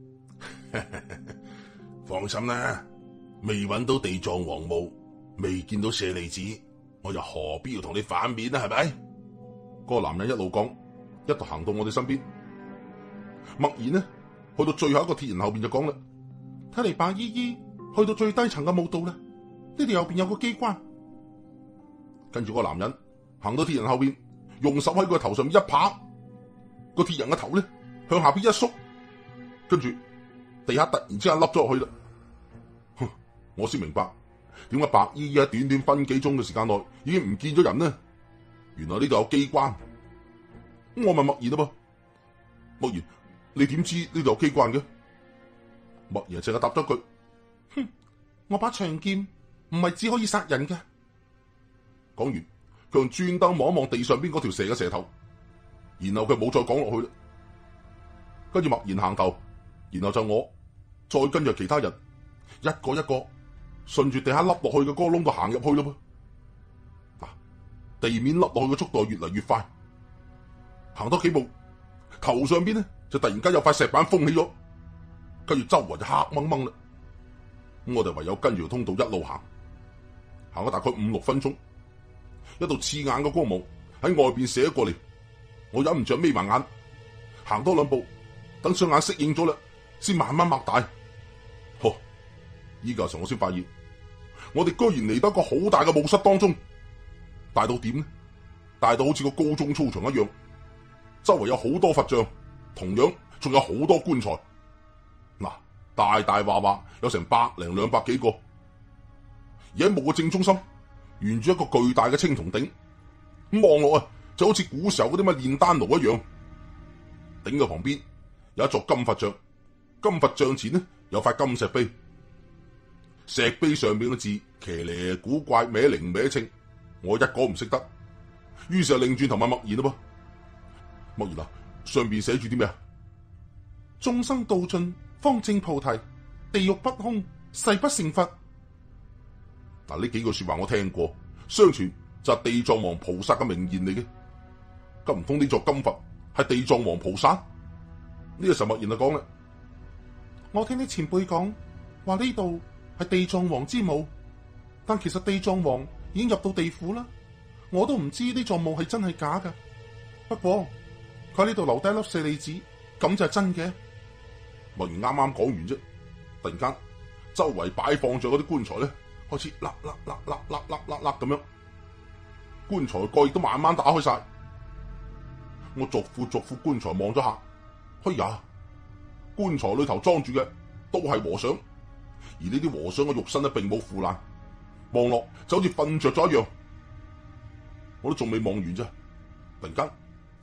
放心啦，未揾到地藏王墓，未見到舍利子，我又何必要同你反面啊？係咪？ 嗰個男人一路講，一路行到我哋身邊。默然呢，去到最後一個鐵人後邊就講啦：睇嚟白姨姨去到最低層嘅墓道啦，呢度右邊有個機關。跟住個男人行到鐵人後邊，用手喺佢頭上面一拍，個鐵人嘅頭咧向下邊一縮，跟住地下突然之間凹咗落去啦。我先明白點解白姨姨喺短短分幾鐘嘅時間內已經唔見咗人呢？原來呢度有機關。我問默然啦噃，默然，你點知呢度有機關嘅？默然淨係答咗句：哼，我把長劍唔係只可以殺人嘅。講完，佢用專登望一望地上邊嗰條蛇嘅蛇頭，然後佢冇再講落去啦。跟住默然行頭，然後就我，再跟住其他人，一個一個順住地下凹落去嘅嗰個窿度行入去咯噃。嗱，地面凹落去嘅速度越嚟越快，行多幾步，頭上邊咧就突然間有塊石板封起咗，跟住周圍就黑掹掹啦。咁我哋唯有跟住條通道一路行，行咗大概5-6分鐘，一道刺眼嘅光芒喺外邊射過嚟，我忍唔住眯埋眼，行多2步，等雙眼適應咗啦，先慢慢擘大。呵，依個時候我先發現，我哋居然嚟到一個好大嘅墓室當中，大到點呢？大到好似個高中操場一樣，周圍有好多佛像，同樣仲有好多棺材。嗱，大大話話有成100-200幾個，而喺墓嘅正中心，沿住一個巨大嘅青銅鼎，咁望落啊，就好似古時候嗰啲乜煉丹爐一樣。鼎嘅旁邊有一座金佛像，金佛像前呢有塊金石碑，石碑上面嘅字騎呢古怪，歪零歪稱，我一個唔識得，於是就擰轉頭問默然啦噃。默然啊，上邊寫住啲咩啊？眾生道盡方證菩提，地獄不空誓不成佛。嗱，呢幾句說話我聽過，相傳就係地藏王菩薩嘅名言嚟嘅。咁唔通呢座金佛係地藏王菩薩？呢個時候默然就講啦，我聽啲前輩講話呢度係地藏王之墓，但其實地藏王已經入到地府啦，我都唔知呢座墓係真係假噶。不過佢喺呢度留低粒舍利子，咁就係真嘅。默然啱啱講完啫，突然間周圍擺放咗嗰啲棺材咧，開始啦咁樣，棺材蓋亦都慢慢打開晒。我逐副棺材望咗下，哎呀，棺材裏頭裝住嘅都係和尚，而呢啲和尚嘅肉身咧並冇腐爛，望落就好似瞓着咗一樣。我都仲未望完啫，突然間，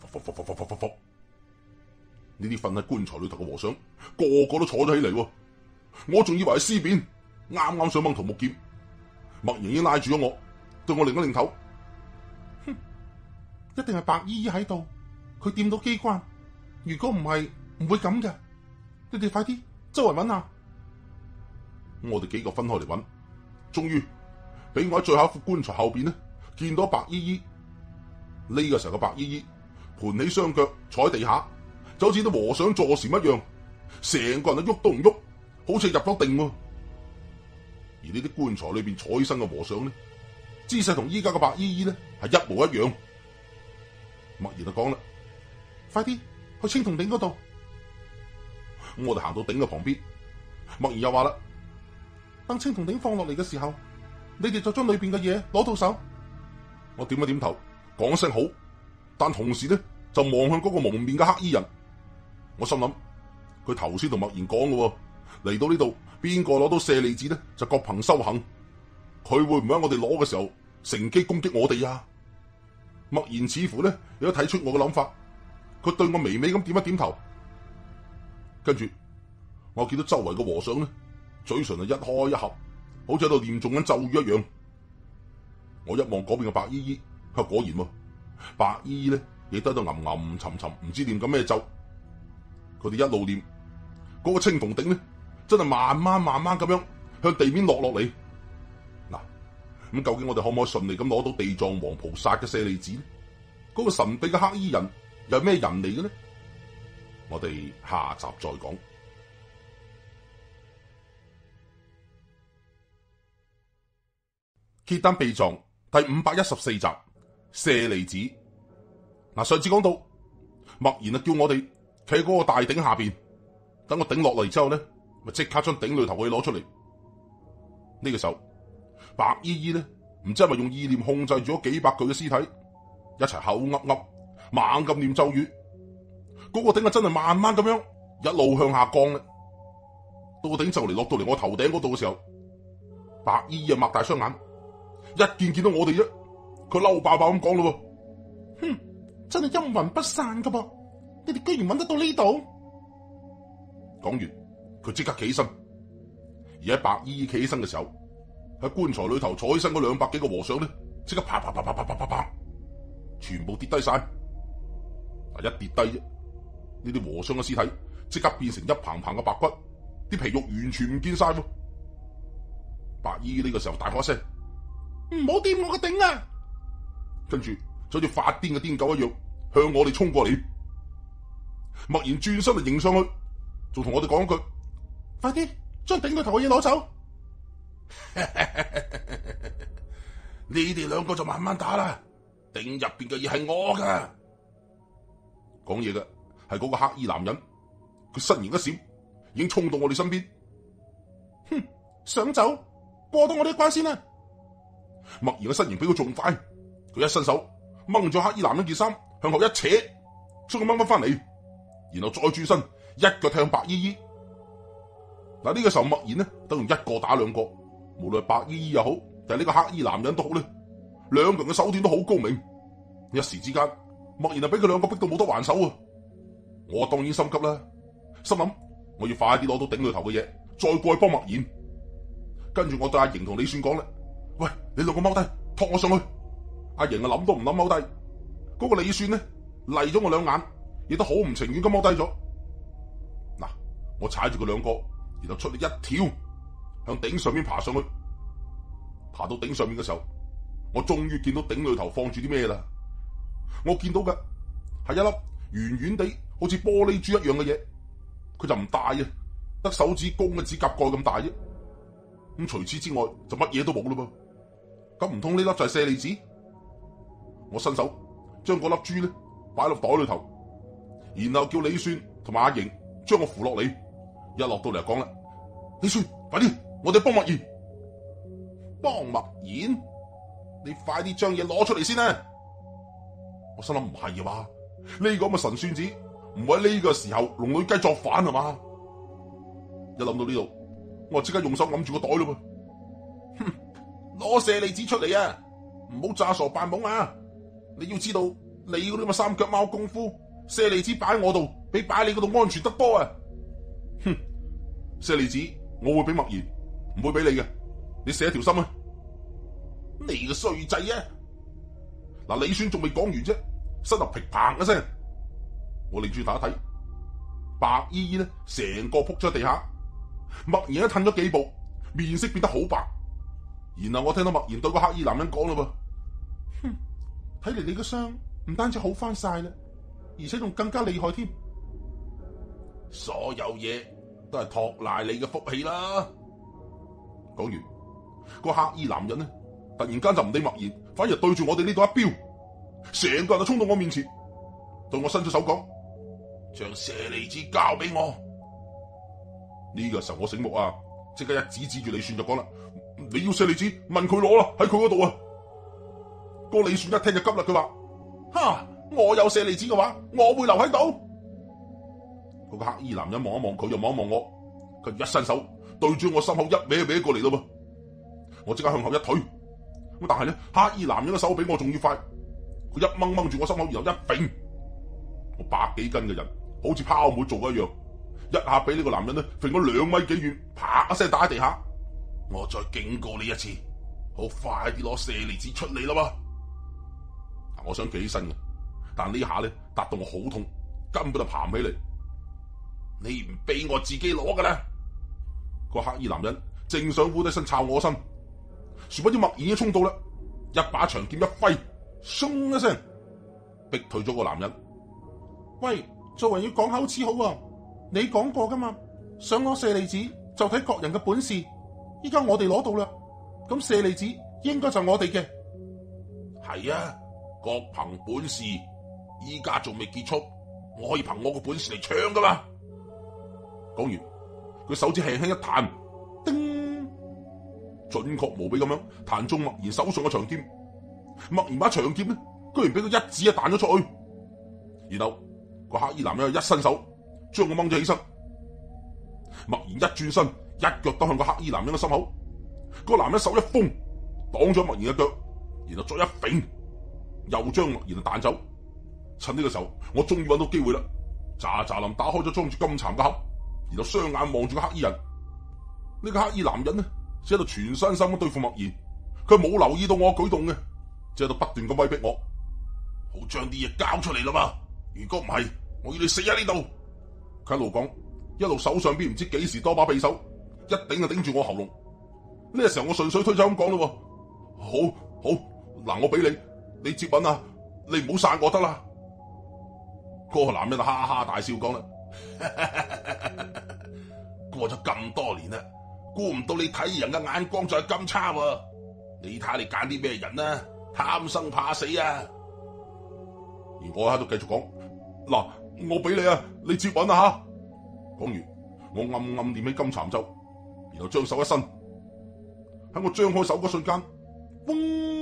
呢啲瞓喺棺材裏頭嘅和尚，個個都坐咗起嚟，我仲以為係屍變，啱啱想掹桃木劍，默然已經拉住咗我，對我擰一擰頭，哼，一定係白姨姨喺度，佢掂到機關，如果唔係唔會咁嘅，你哋快啲周圍揾下。我哋幾個分開嚟揾，終於俾我喺最後一副棺材後邊呢見到白姨姨。呢個時候嘅白姨姨盤起雙腳坐喺地下，就好似啲和尚坐禪一樣，成個人都喐都唔喐，好似入咗定。而呢啲棺材裏邊坐起身嘅和尚呢，姿勢同依家嘅白姨姨呢係一模一樣。默然就講啦，快啲去青銅鼎嗰度。咁我哋行到鼎嘅旁邊，默然又話啦，等青銅鼎放落嚟嘅時候，你哋就將裏邊嘅嘢攞到手。我點一點頭，講聲好，但同時呢就望向嗰個蒙面嘅黑衣人。我心諗佢頭先同默然講嘅，嚟到呢度邊個攞到舍利子呢就各憑修行。佢會唔會喺我哋攞嘅時候乘機攻擊我哋啊？默然似乎呢有睇出我嘅諗法，佢對我微微咁點一點頭。跟住我見到周圍嘅和尚呢，嘴唇係一開一合，好似喺度念誦緊咒語一樣。我一望嗰邊嘅白姨姨，果然白姨姨呢亦都喺度吟沉沉，唔知念緊咩咒。佢哋一路念，嗰個青銅鼎呢真係慢慢咁樣向地面落嚟。嗱，咁究竟我哋可唔可以順利咁攞到地藏王菩薩嘅舍利子呢？ 嗰個神秘嘅黑衣人又係咩人嚟嘅呢？我哋下集再講。揭單秘藏第514集，舍利子。上次講到默然叫我哋企喺嗰個大鼎下邊，等我頂落嚟之後呢，咪即刻將鼎裏頭嘅嘢攞出嚟。呢個時候，白衣衣呢，唔知係咪用意念控制咗幾百具嘅屍體，一齊口噏噏，猛咁念咒語。嗰個鼎啊，真係慢慢咁樣一路向下降咧。到個鼎就嚟落到嚟我頭頂嗰度嘅時候，白衣衣啊擘大雙眼，一見到我哋啫，佢嬲爆爆咁講咯喎，哼，真係陰魂不散噶噃，你哋居然揾得到呢度。講完，佢即刻起身，而喺白衣衣企起身嘅時候，喺棺材裏頭坐起身嗰200幾個和尚咧，即刻啪啪啪啪啪啪啪啪，全部跌低晒。一跌低啫，呢啲和尚嘅屍體即刻變成一棚棚嘅白骨，啲皮肉完全唔見晒。白衣呢個時候大喝一聲：唔好掂我個鼎啊！跟住就好似發癲嘅癲狗一樣向我哋衝過嚟。默然轉身就迎上去，仲同我哋講一句：快啲將鼎裏頭嘅嘢攞走！你哋兩個就慢慢打啦，鼎入邊嘅嘢係我噶。講嘢嘅係嗰個黑衣男人，佢身形一閃，已經衝到我哋身邊。哼，想走，過到我哋一關先啦！默然嘅身形比佢仲快，佢一伸手掹咗黑衣男人件衫，向後一扯，將佢掹翻翻嚟，然後再轉身一腳踢向白衣衣。呢個時候默然呢，都用一個打兩個，無論係白衣衣又好，定係呢個黑衣男人都好咧，兩個人嘅手段都好高明。一時之間，默然就俾佢兩個逼到冇得還手啊！我當然心急啦，心諗我要快啲攞到鼎裏頭嘅嘢，再過去幫默然。跟住我對阿瑩同李算講啦：喂，你兩個踎低，托我上去。阿瑩啊諗都唔諗踎低，嗰個李算呢，嚟咗我兩眼，亦都好唔情願咁踎低咗。嗱，我踩住佢兩個，然後出力一跳，向鼎上面爬上去。爬到鼎上面嘅時候，我終於見到鼎裏頭放住啲咩啦。我見到嘅係一粒圓圓地好似玻璃珠一樣嘅嘢，佢就唔大啊，得手指公嘅指甲蓋咁大啫。咁除此之外就乜嘢都冇嘞噃。咁唔通呢粒就係舍利子？我伸手將嗰粒珠咧擺落袋裏頭，然後叫李算同埋阿瑩將我扶落嚟。一落到嚟就講啦：李算，快啲，我哋幫默然。幫默然？你快啲將嘢攞出嚟先啦！我心諗唔係啊嘛，呢個咁嘅神算子唔會喺呢個時候龍女雞作反係嘛？一諗到呢度，我即刻用手揞住個袋咯噃。哼，攞舍利子出嚟啊！唔好詐傻扮懵啊！你要知道，你嗰啲咁嘅三腳貓功夫，舍利子擺我度，比擺你嗰度安全得多啊！哼，舍利子我會俾默然，唔會俾你嘅。你死一條心啊！你個衰仔啊！嗱，李算仲未講完啫，身入噼砰一聲，我擰轉頭一睇，白衣衣呢成個撲咗喺地下，默然一褪咗幾步，面色變得好白。然後我聽到默然對個黑衣男人講啦噃：哼，睇嚟你個傷唔單止好翻晒啦，而且仲更加厲害添。所有嘢都係托賴你嘅福氣啦。講完，個黑衣男人呢，突然間就唔理默然，反而對住我哋呢度一飆，成個人就衝到我面前，對我伸出手講：將舍利子交俾我。呢個時候我醒目啊，即刻一指住李算就講啦：你要舍利子，問佢攞啦，喺佢嗰度啊。個李算一聽就急啦，佢話：哈，我有舍利子嘅話，我會留喺度。嗰個黑衣男人望一望佢，又望一望我，佢一伸手對住我心口一歪歪過嚟咯噃。我即刻向後一退，咁但係咧，黑衣男人嘅手比我仲要快，佢一掹住我心口，然後一揈，我100幾斤嘅人好似泡沫做一樣，一下俾呢個男人咧揈咗2米幾遠，啪一聲打喺地下。我再警告你一次，好快啲攞舍利子出嚟啦嘛！我想企起身嘅，但呢下咧達到我好痛，根本就爬唔起嚟。你唔俾我自己攞噶啦！個黑衣男人正想俯低身抄我身，殊不知默然已經衝到啦，一把長劍一揮，嗖一聲， 逼退咗個男人。 喂，做人要講口齒好啊！你講過噶嘛，想攞舍利子就睇各人嘅本事。依家我哋攞到啦，咁舍利子應該就我哋嘅。 係啊，各憑本事。依家仲未結束，我可以憑我個本事嚟搶噶嘛。講完，佢手指輕輕一彈，叮，準確無比咁樣彈中默然手上嘅長劍。默然把長劍呢，居然俾佢一指一彈咗出去。然後個黑衣男人一伸手將我掹咗起身。默然一轉身，一腳打向個黑衣男人嘅心口。個男人手一封，擋咗默然嘅腳，然後再一揈，又將默然彈走。趁呢個時候，我終於揾到機會啦！喳喳林打開咗裝住金蠶嘅盒，然後雙眼望住個黑衣人。呢個黑衣男人呢，只喺度全身心咁對付默然，佢冇留意到我舉動嘅，只喺度不斷咁威逼我，好將啲嘢交出嚟啦嘛！如果唔係，我要你死喺呢度！佢一路講，一路手上邊唔知幾時多把匕首，一頂就頂住我喉嚨。呢個時候我順水推舟咁講咯，好，嗱我俾你，你接吻啊，你唔好殺我得啦！嗰個男人就哈哈大笑講啦，過咗咁多年啦，估唔到你睇人嘅眼光就係咁差喎！你睇你揀啲咩人啊？貪生怕死啊！而我喺度繼續講，嗱，我俾你啊，你接吻啊吓！講完，我暗暗念起金蠶咒，然後將手一伸，喺我張開手嗰瞬間，嗡，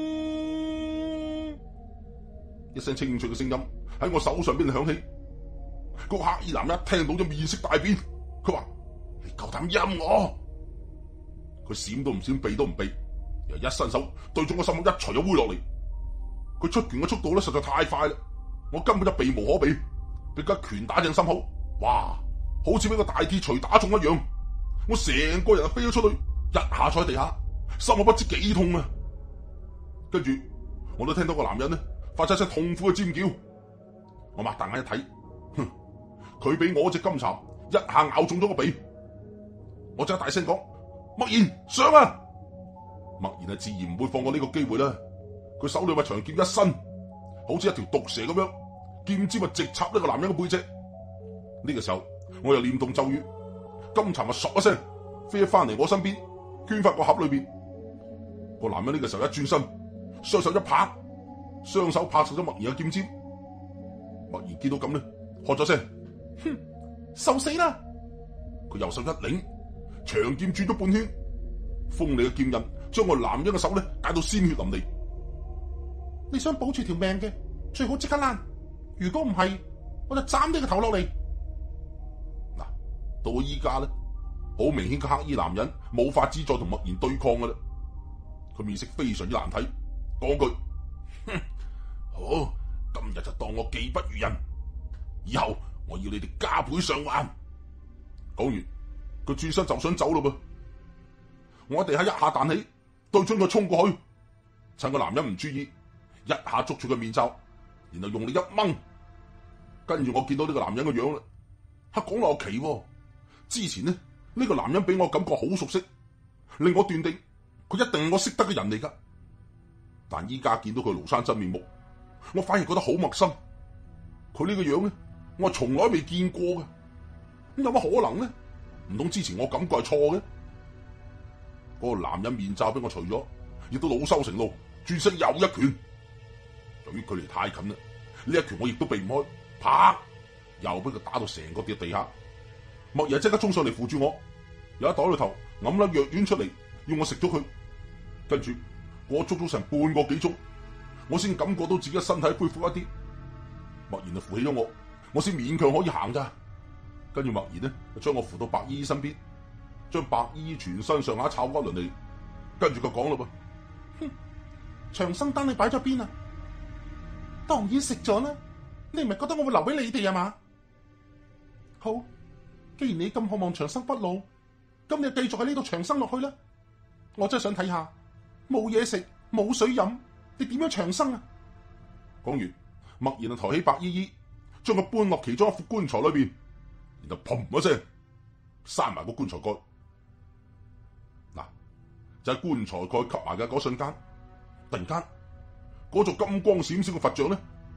一聲清脆嘅聲音喺我手上邊響起。個黑衣男一聽到咗面色大變，佢話：你夠膽陰我！佢閃都唔閃，避都唔避，又一伸手對住我心口一錘就揮落嚟。佢出拳嘅速度咧實在太快啦，我根本就避無可避，俾佢一拳打正心口，哇！好似俾個大鐵錘打中一樣，我成個人就飛咗出去，一下坐喺地下，心口不知幾痛啊！跟住我都聽到個男人呢發出一聲痛苦嘅尖叫，我擘大眼一睇，哼！佢俾我隻金蠶一下咬中咗個鼻，我就大聲講：默然上啊！默然係自然唔會放過呢個機會啦，佢手裏把長劍一伸，好似一條毒蛇咁樣，劍尖直插呢個男人嘅背脊。呢個時候我又念動咒語，金蠶咪唰一聲飛翻嚟我身邊，捐翻個盒裏邊。個男人呢個時候一轉身，雙手一拍，雙手拍實咗默然嘅劍尖。默然見到咁呢，喝咗聲：哼，受死啦！佢右手一擰，長劍轉咗半圈，鋒利嘅劍刃將個男人嘅手咧解到鮮血淋漓。 你想保住條命嘅，最好即刻躝，如果唔係，我就斬你個頭落嚟。 嗱，到依家咧，好明顯個黑衣男人冇法子再同默然對抗噶啦，佢面色非常之難睇，講句：哼，好，今日就當我技不如人，以後我要你哋加倍償還。講完，佢轉身就想走咯噃，我喺地下一下彈起，對準佢衝過去，趁個男人唔注意，一下捉住佢面罩，然後用力一掹，跟住我見到呢個男人嘅樣啦，講落奇喎，之前呢個男人俾我感覺好熟悉，令我斷定佢一定係我識得嘅人嚟噶，但依家見到佢廬山真面目，我反而覺得好陌生。佢呢個樣呢，我係從來未見過嘅，咁有乜可能呢？唔通之前我感覺係錯嘅？嗰個男人面罩俾我除咗，亦都惱羞成怒，轉身又一拳。由於距離太近啦，呢一拳我亦都避唔開，啪，又俾佢打到成個跌地下。默然即刻衝上嚟扶住我，有一袋裏頭揞粒藥丸出嚟，要我食咗佢。跟住過足咗成半個幾鐘，我先感覺到自己嘅身體恢復一啲。默然就扶起咗我，我先勉強可以行咋。跟住默然呢，就將我扶到白衣身邊，將白衣全身上下抄翻輪嚟。跟住佢講啦噃： 哼，長生丹你擺咗邊啊？當然食咗啦，你唔係覺得我會留俾你哋啊嘛？好，既然你咁渴望長生不老，咁你就繼續喺呢度長生落去啦。我真係想睇下，冇嘢食冇水飲，你點樣長生啊？ 講完，默然就抬起白衣衣，將佢搬落其中一副棺材裏邊，然後砰一聲閂埋個棺材蓋。嗱，就喺棺材蓋吸埋嘅嗰瞬間，突然間嗰座金光閃閃嘅佛像咧，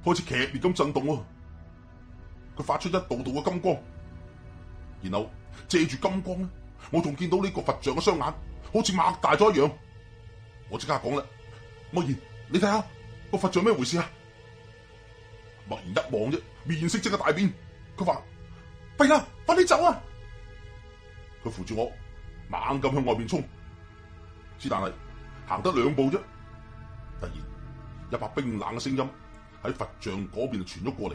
開始劇烈咁震動喎，佢發出一道道嘅金光，然後借住金光咧，我仲見到呢個佛像嘅雙眼好似擘大咗一樣。我即刻講啦，默然，你睇下個佛像咩回事啊？默然一望啫，面色即刻大變，佢話：弊啦，快啲走啊！佢扶住我，猛咁向外面衝，之但係行得2步啫，突然一把冰冷嘅聲音喺佛像嗰邊就傳咗過嚟。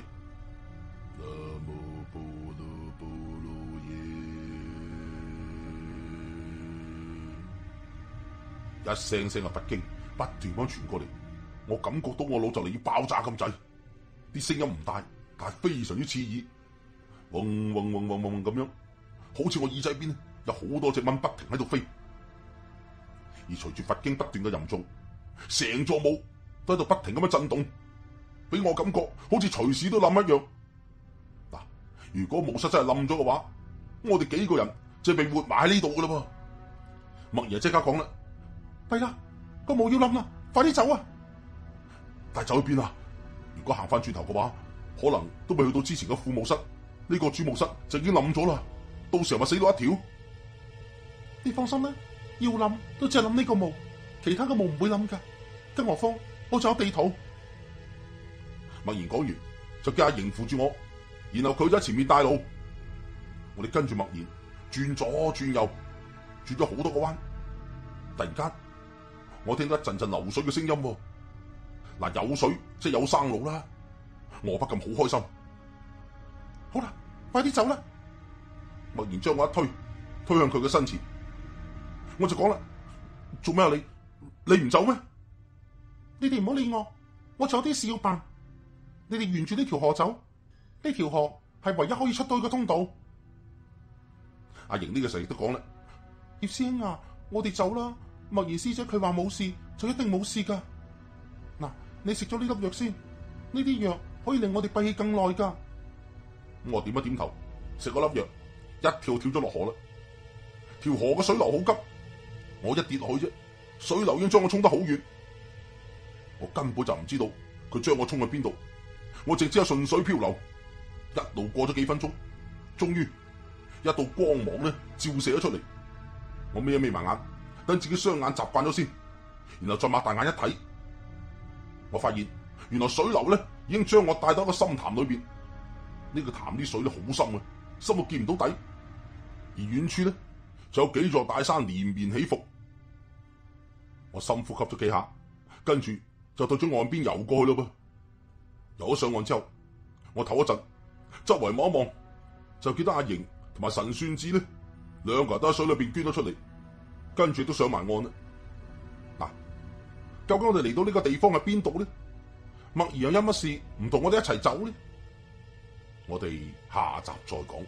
一聲聲嘅佛經不斷咁傳過嚟，我感覺到我腦就嚟要爆炸咁滯。啲聲音唔大，但係非常之刺耳，嗡嗡嗡嗡嗡咁樣，好似我耳仔邊有好多隻蚊不停喺度飛。而隨住佛經不斷嘅吟誦，成座墓都喺度不停咁樣震動，俾我感覺好似隨時都冧一樣。嗱，如果墓室真係冧咗嘅話，我哋幾個人就係被活埋喺呢度噶啦噃。默爺即刻講啦：弊啦，個墓要冧啦，快啲走啊！但係走去邊啊？如果行翻轉頭嘅話，可能都未去到之前嘅副墓室，呢個主墓室就已經冧咗啦。到時候咪死到一條。你放心啦，要冧都只係冧呢個墓，其他嘅墓唔會冧噶。更何況我仲有地圖。默然講完，就叫阿瑩扶住我，然後佢就喺前面帶路。我哋跟住默然轉左轉右，轉咗好多個彎。突然間，我聽到一陣陣流水嘅聲音。嗱，有水即係有生路啦，我不禁好開心。好啦，快啲走啦！默然將我一推向佢嘅身前，我就講啦：做咩啊你唔走咩？你哋唔好理我，我仲有啲事要辦。你哋沿住呢條河走，呢條河係唯一可以出到去嘅通道。阿瑩呢個時候亦都講啦：葉師兄啊，我哋走啦。默然師姐佢話冇事，就一定冇事噶。嗱，你食咗呢粒藥先，呢啲藥可以令我哋閉氣更耐噶。咁我點一點頭，食嗰粒藥，一跳咗落河啦。條河嘅水流好急，我一跌落去啫，水流已經將我沖得好遠。我根本就唔知道佢將我沖去邊度，我淨知係順水漂流，一路過咗幾分鐘，終於一道光芒咧照射咗出嚟。我眯一眯埋眼，等自己雙眼習慣咗先，然後再擘大眼一睇，我發現原來水流咧已經將我帶到一個深潭裏邊。呢個潭啲水咧好深啊，深到見唔到底。而遠處咧仲有幾座大山連綿起伏。我深呼吸咗幾下，跟住就對咗岸邊游過去咯噃。游咗上岸之後，我唞一陣，周圍望一望，就見到阿瑩同埋神算子咧兩個人都喺水裏邊捐咗出嚟，跟住都上埋岸啦。嗱，究竟我哋嚟到呢個地方係邊度咧？默然又因乜事唔同我哋一齊走咧？我哋下集再講。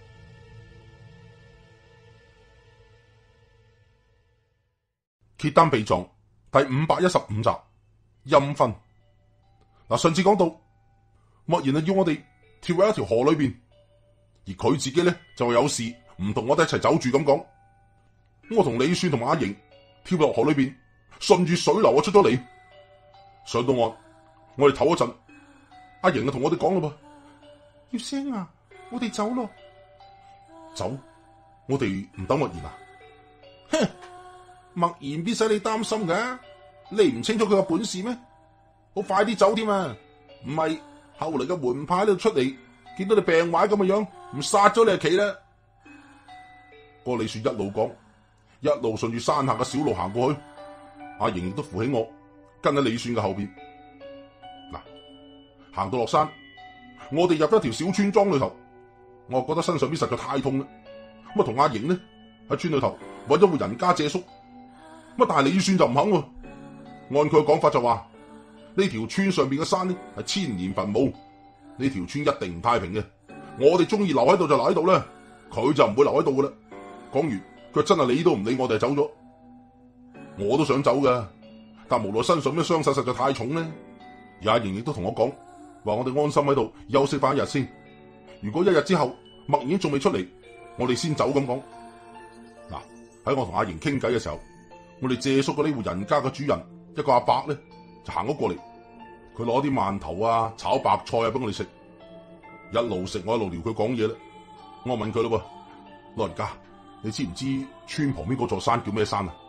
揭單被撞第515集陰婚。嗱，上次講到默然要我哋跳喺一條河裏邊，而佢自己咧就有事唔同我哋一齊走住咁講。我同李算同埋阿瑩跳落河裏邊，順住水流出咗嚟，上到岸，我哋唞一陣，阿瑩就同我哋講啦噃：葉師兄啊，我哋走咯。走？我哋唔等默然啊？哼！默然必使你擔心㗎，你唔清楚佢嘅本事咩？好快啲走添啊！唔係後嚟嘅門派喺度出嚟，見到你病壞咁嘅樣，唔殺咗你就企啦。個李雪一路講，一路順住山下嘅小路行過去。阿瑩亦都扶起我，跟喺李雪嘅後邊。嗱，行到落山，我哋入咗條小村莊裏頭，我覺得身上邊實在太痛啦。咁啊，同阿瑩呢喺村裏頭揾咗戶人家借宿。乜但係李算就唔肯喎，按佢嘅講法就話呢條村上邊嘅山呢係千年墳墓，呢條村一定唔太平嘅。我哋中意留喺度就留喺度啦，佢就唔會留喺度噶啦。講完佢真係理都唔理我哋走咗。我都想走噶，但無奈身上咩傷勢實在太重咧。而阿瑩亦都同我講話，我哋安心喺度休息翻一日先。如果一日之後默然仲未出嚟，我哋先走咁講。嗱，喺我同阿瑩傾偈嘅時候，我哋借宿嘅呢戶人家嘅主人一個阿伯咧就行咗過嚟， 佢攞啲饅頭啊、炒白菜啊俾我哋食，一路食我一路撩佢講嘢啦。我問佢咯噃，老人家，你知唔知村旁邊嗰座山叫咩山啊？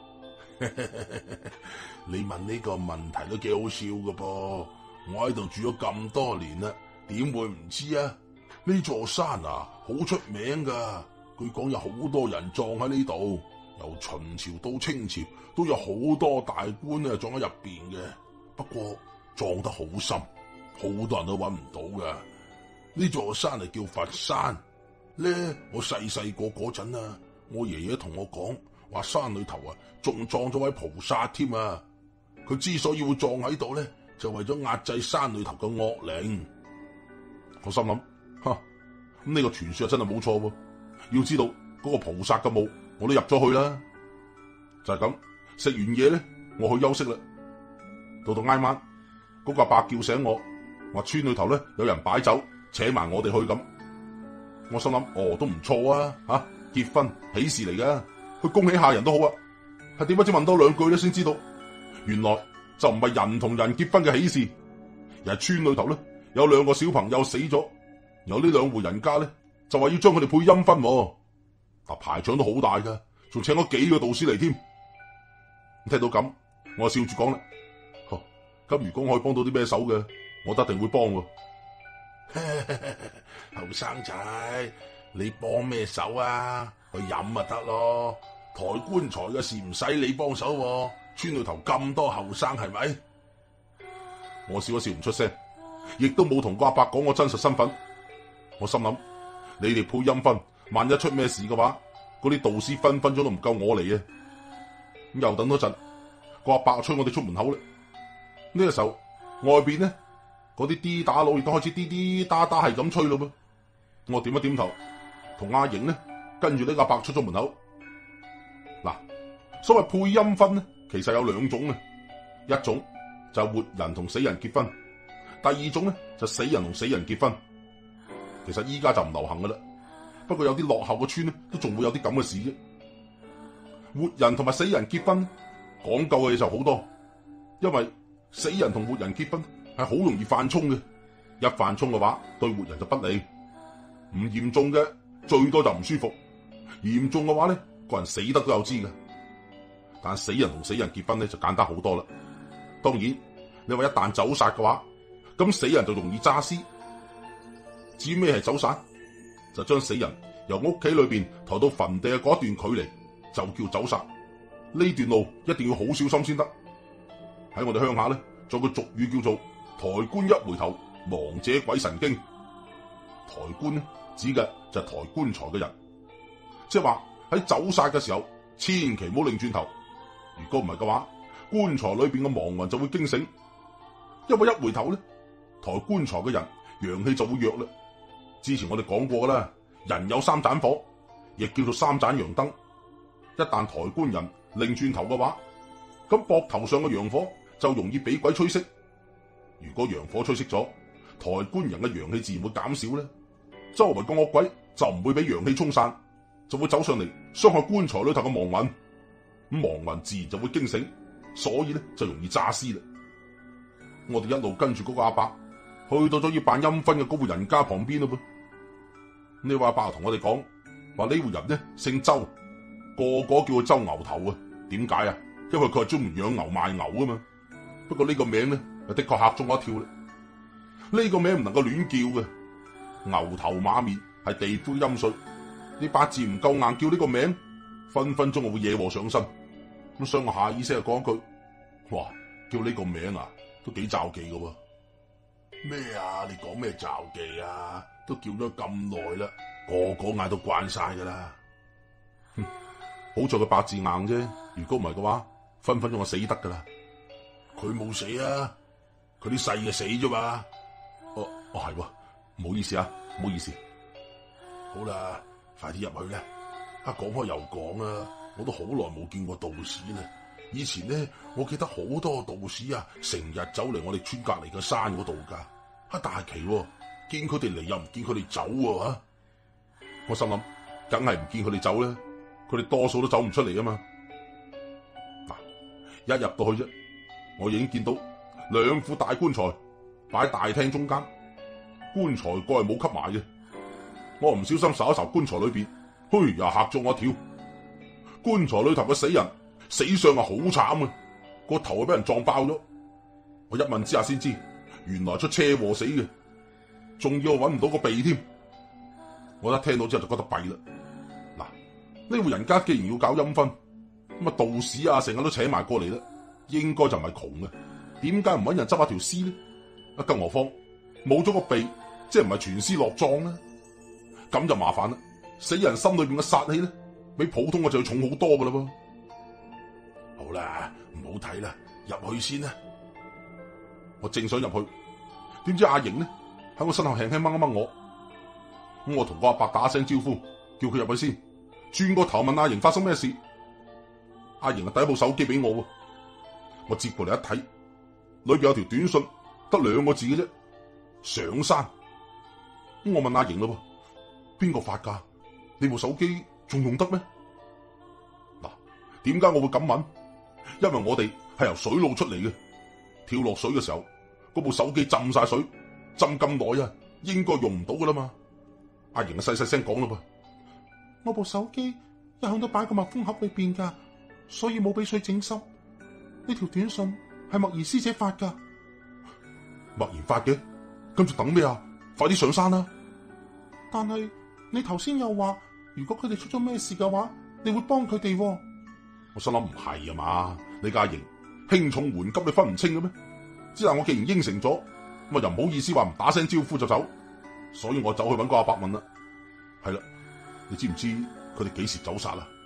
你問呢個問題都幾好笑噶噃，我喺度住咗咁多年啦，點會唔知啊？呢座山啊，好出名噶，據講有好多人葬喺呢度，由秦朝到清朝都有好多大官啊葬喺入邊嘅，不過葬得好深，好多人都揾唔到噶。呢座山係叫佛山咧，我細細個嗰陣啊，我爺爺同我講話山裏頭啊，仲葬咗位菩薩添啊。佢之所以會葬喺度咧，就為咗壓制山裏頭嘅惡靈。 我心諗，咁呢個傳說真係冇錯喎。要知道嗰個菩薩嘅墓，我都入咗去啦。就係咁，食完嘢咧，我去休息啦。到挨晚，嗰個阿伯叫醒我，話村裏頭咧有人擺酒，請埋我哋去咁。我心諗，都唔錯啊，結婚喜事嚟噶，去恭喜下人都好啊。係點不知問多兩句咧，先知道原來就唔係人同人結婚嘅喜事，而係村裏頭咧有兩個小朋友死咗，有呢兩戶人家咧就話要將佢哋配陰婚喎。嗱，排場都好大噶，仲請咗幾個導師嚟添。聽到咁，我笑住講啦，咁如果我可以幫到啲咩手嘅，我一定會幫喎。 後生仔，你幫咩手啊？去飲咪得咯，抬棺材嘅事唔使你幫手喎。村裏頭咁多後生係咪？ 我笑一笑唔出聲，亦都冇同個阿伯講我真實身份。我心諗，你哋配陰婚，萬一出咩事嘅話，嗰啲導師分分鐘都唔夠我嚟啊！咁又等多陣，個阿伯催我哋出門口啦。呢個時候外邊呢，嗰啲啲打佬亦都開始啲啲打打係咁吹咯噃。我點一點頭，同阿瑩呢跟住呢個阿伯出咗門口。嗱，所謂配陰婚呢，其實有兩種啊，一種就係活人同死人結婚，第二種咧就死人同死人結婚。其實依家就唔流行噶啦，不過有啲落後嘅村咧都仲會有啲咁嘅事啫。活人同埋死人結婚講究嘅嘢就好多，因為死人同活人結婚係好容易犯沖嘅，一犯沖嘅話對活人就不利。唔嚴重嘅最多就唔舒服，嚴重嘅話咧個人死得都有知嘅。但死人同死人結婚咧就簡單好多啦。當然你話一旦走殺嘅話，咁死人就容易詐屍。至於咩係走殺，就將死人由屋企裏邊抬到墳地嘅嗰一段距離就叫走殺。呢段路一定要好小心先得。喺我哋鄉下咧，仲有個俗語叫做抬棺一回頭，亡者鬼神經。抬棺咧指嘅就係抬棺材嘅人，即係話喺走殺嘅時候，千祈唔好擰轉頭。如果唔係嘅話，棺材裏邊嘅亡魂就會驚醒，因為一回頭咧，抬棺材嘅人陽氣就會弱啦。之前我哋講過噶啦，人有三盞火，亦叫做三盞陽燈。一旦抬棺人擰轉頭嘅話，咁膊頭上嘅陽火就容易俾鬼吹熄。如果陽火吹熄咗，抬棺人嘅陽氣自然會減少咧，周圍個惡鬼就唔會俾陽氣沖散，就會走上嚟傷害棺材裏頭嘅亡魂。咁亡魂自然就會驚醒，所以咧就容易詐屍啦。我哋一路跟住嗰個阿伯，去到咗要辦陰婚嘅嗰戶人家旁邊咯噃。呢位阿伯同我哋講話，呢戶人呢姓周，個個叫佢周牛頭啊。點解啊？因為佢係專門養牛賣牛噶嘛。不過呢個名呢，就的確嚇中我一跳啦。呢個名唔能夠亂叫嘅，牛頭馬面係地灰陰歲，你八字唔夠硬叫呢個名，分分鐘我會惹禍上身。咁所以我下意識就講一句：哇，叫呢個名啊，都幾罩忌噶喎。 咩啊？你講咩罩忌啊？都叫咗咁耐啦，個個嗌到慣晒噶啦。 好在佢八字硬啫，如果唔係嘅話，分分鐘我死得噶啦。 佢冇死啊，佢啲細嘅死啫嘛。 係喎，唔好意思啊，唔好意思。 好啦，快啲入去啦。講開又講啊，我都好耐冇見過道士啦。以前咧，我記得好多道士啊，成日走嚟我哋村隔籬嘅山嗰度噶。大奇喎，見佢哋嚟又唔見佢哋走喎。 我心諗，梗係唔見佢哋走啦，佢哋多數都走唔出嚟啊嘛。嗱，一入到去啫，我已經見到兩副大棺材擺喺大廳中間，棺材蓋係冇吸埋嘅。我唔小心睄一睄棺材裏邊，嘿，又嚇咗我一跳。棺材裏頭嘅死人死相係好慘啊，個頭係俾人撞爆咗。我一問之下先知，原來出車禍死嘅，仲要我搵唔到個鼻添。我一聽到之後就覺得弊啦。嗱，呢戶人家既然要搞陰婚，咁啊道士啊成日都請埋過嚟啦，應該就唔係窮嘅，點解唔搵人執下條屍呢？啊，更何況冇咗個鼻，即係唔係全屍落葬呢？咁就麻煩啦。死人心裏邊嘅殺氣咧，比普通嘅就要重好多噶啦噃。好啦，唔好睇啦，入去先啦。我正想入去，點知阿瑩呢喺我身後輕輕掹一掹我。咁我同個阿伯打聲招呼，叫佢入去先。轉個頭問阿瑩發生咩事。阿瑩遞一部手機俾我，我接過嚟一睇，裏邊有條短信，得2個字嘅啫，上山。咁我問阿瑩咯，邊個發噶？你部手機仲用得咩？嗱，點解我會咁問？因為我哋係由水路出嚟嘅，跳落水嘅時候，嗰部手機浸晒水，浸咁耐啊，應該用唔到噶啦嘛。阿瑩細細聲講咯噃，我部手機一向都擺喺個密封盒裏邊噶，所以冇俾水整濕。呢條短信係默然師姐發噶。默然發嘅？跟住等咩啊？快啲上山啦！但係你頭先又話，如果佢哋出咗咩事嘅話，你會幫佢哋。我心諗唔係啊嘛，你家瑩輕重緩急你分唔清嘅咩？之但我既然應承咗，咁又唔好意思話唔打聲招呼就走，所以我走去搵個阿伯問啦。係啦，你知唔知佢哋幾時走殺啊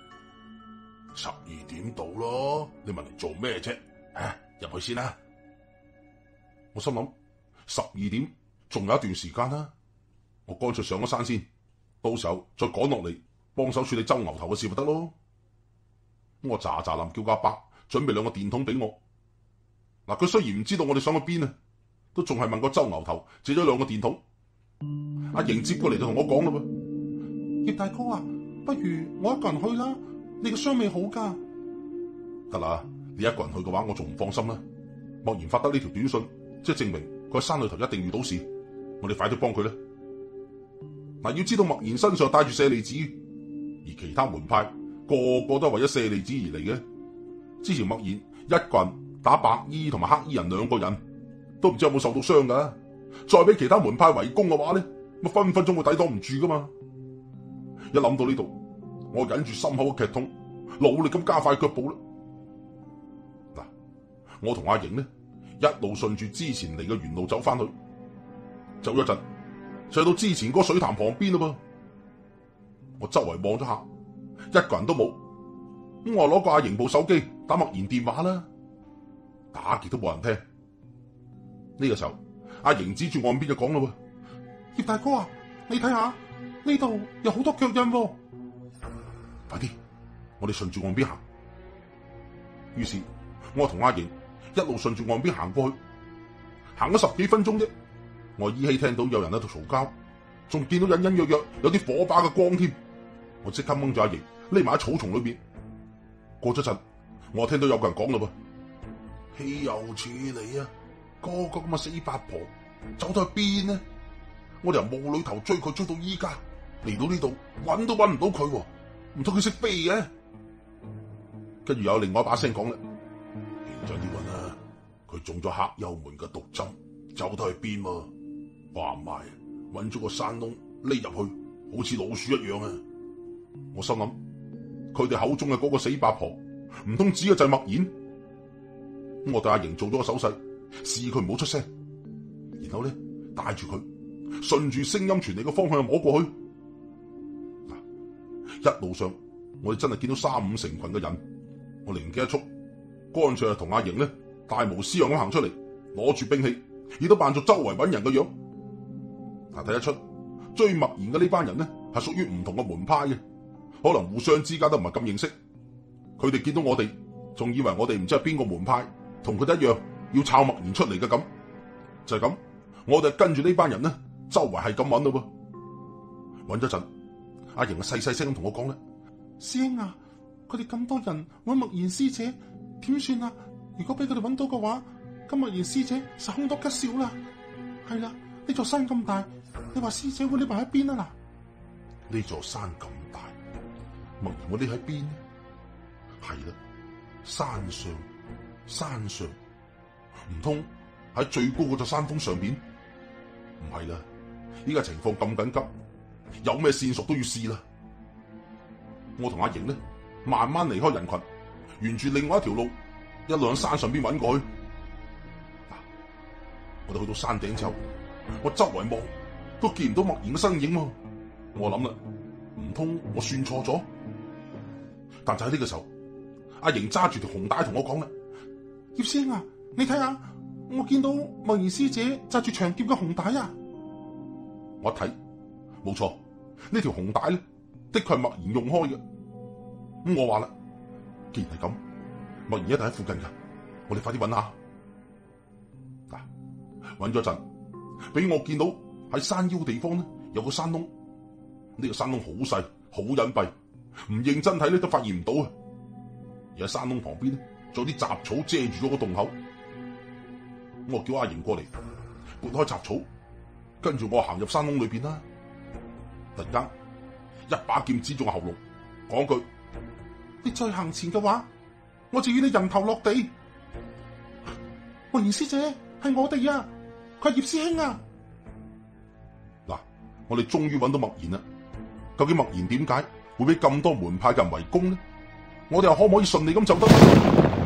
？12點到咯，你問嚟做咩啫？入去先啦。我心諗12點仲有一段時間啦，我乾脆上咗山先，到時候再趕落嚟幫手處理周牛頭嘅事咪得咯。我喳喳林叫個阿伯準備2個電筒俾我。嗱，佢雖然唔知道我哋想去邊啊，都仲係問個周牛頭借咗2個電筒。阿瑩接過嚟就同我講啦噃，葉大哥啊，不如我一個人去啦，你個傷未好噶。得啦，你一個人去嘅話，我仲唔放心啦。默然發得呢條短信，即係證明佢喺山裏頭一定遇到事，我哋快啲幫佢啦。嗱，要知道默然身上帶住舍利子，而其他門派個個都係為咗舍利子而嚟嘅。之前默然一個人打白衣同埋黑衣人2個人，都唔知有冇受到傷噶。再俾其他門派圍攻嘅話咧，咁分分鐘會抵擋唔住噶嘛。一諗到呢度，我忍住心口嘅劇痛，努力咁加快腳步啦。嗱，我同阿瑩呢一路順住之前嚟嘅原路走翻去，走咗陣就去到之前嗰個水潭旁邊啦噃。我周圍望咗下，一個人都冇。咁我攞個阿瑩部手機打默然電話啦，打極都冇人聽。呢個時候，阿瑩指住岸邊就講啦，葉大哥啊，你睇下呢度有好多腳印喎。快啲，我哋順住岸邊行。於是我同阿瑩一路順住岸邊行過去，行咗10幾分鐘啫。我依稀聽到有人喺度嘈交，仲見到隱隱約約有啲火把嘅光添。我即刻掹住阿瑩匿埋喺草叢裏邊。過咗陣，我聽到有個人講啦，豈有此理啊！個咁嘅死八婆走到去邊呢？我哋由墓裏頭追佢追到依家，嚟到呢度搵都搵唔到佢，唔通佢識飛嘅？跟住有另外一把聲講啦，認真啲搵啊！佢中咗黑幽門嘅毒針，走到去邊喎？話唔埋，搵咗個山窿匿入去，好似老鼠一樣啊！我心諗，佢哋口中嘅嗰個死八婆，唔通指嘅就係默然？我對阿瑩做咗個手勢，示意佢唔好出聲，然後咧帶住佢順住聲音傳嚟嘅方向摸過去。一路上我哋真係見到3、5成群嘅人，我靈機一觸，乾脆係同阿瑩咧大模斯樣咁行出嚟，攞住兵器，亦都扮作周圍揾人嘅樣。睇得出追默然嘅呢班人咧係屬於唔同嘅門派嘅，可能互相之間都唔係咁認識。佢哋見到我哋，仲以為我哋唔知係邊個門派，同佢哋一樣要抄默然出嚟嘅咁。就係咁，我哋跟住呢班人咧，周圍係咁揾咯噃。揾咗陣，阿瑩細細聲咁同我講咧：師兄啊，佢哋咁多人揾默然師姐，點算啊？如果俾佢哋揾到嘅話，咁默然師姐實凶多吉少啦。 係啦，呢座山咁大，你話師姐會匿埋喺邊啊？嗱， 呢座山咁大，默然會匿喺邊呢？係啦，山上，唔通喺最高嗰座山峰上邊？唔係啦，依家情況咁緊急，有咩線索都要試啦。我同阿瑩呢，慢慢離開人群，沿住另外一條路，一路喺山上邊揾過去。嗱，我哋去到山頂之後，我周圍望都見唔到默然嘅身影喎。我諗啦，唔通我算錯咗？但就喺呢個時候，阿瑩揸住條紅帶同我講啦： 葉師兄啊，你睇下，我見到默然師姐揸住長劍嘅紅帶啊！ 我一睇，冇錯，呢條紅帶咧，的確係默然用開嘅。咁我話啦，既然係咁，默然一定喺附近噶，我哋快啲揾下。嗱，揾咗陣，俾我見到喺山腰地方咧有個山窿，呢個山窿好細，好隱蔽，唔認真睇咧都發現唔到啊。而喺山窿旁邊咧，仲有啲雜草遮住咗個洞口。我叫阿瑩過嚟撥開雜草，跟住我行入山窿裏邊啦。突然間，一把劍指住我喉嚨，講句： 你再行前嘅話，我就要你人頭落地。默然師姐係我哋啊，佢係葉師兄啊。 嗱，我哋終於揾到默然啦。究竟默然點解會俾咁多門派嘅人圍攻呢？我哋又可唔可以順利咁走得？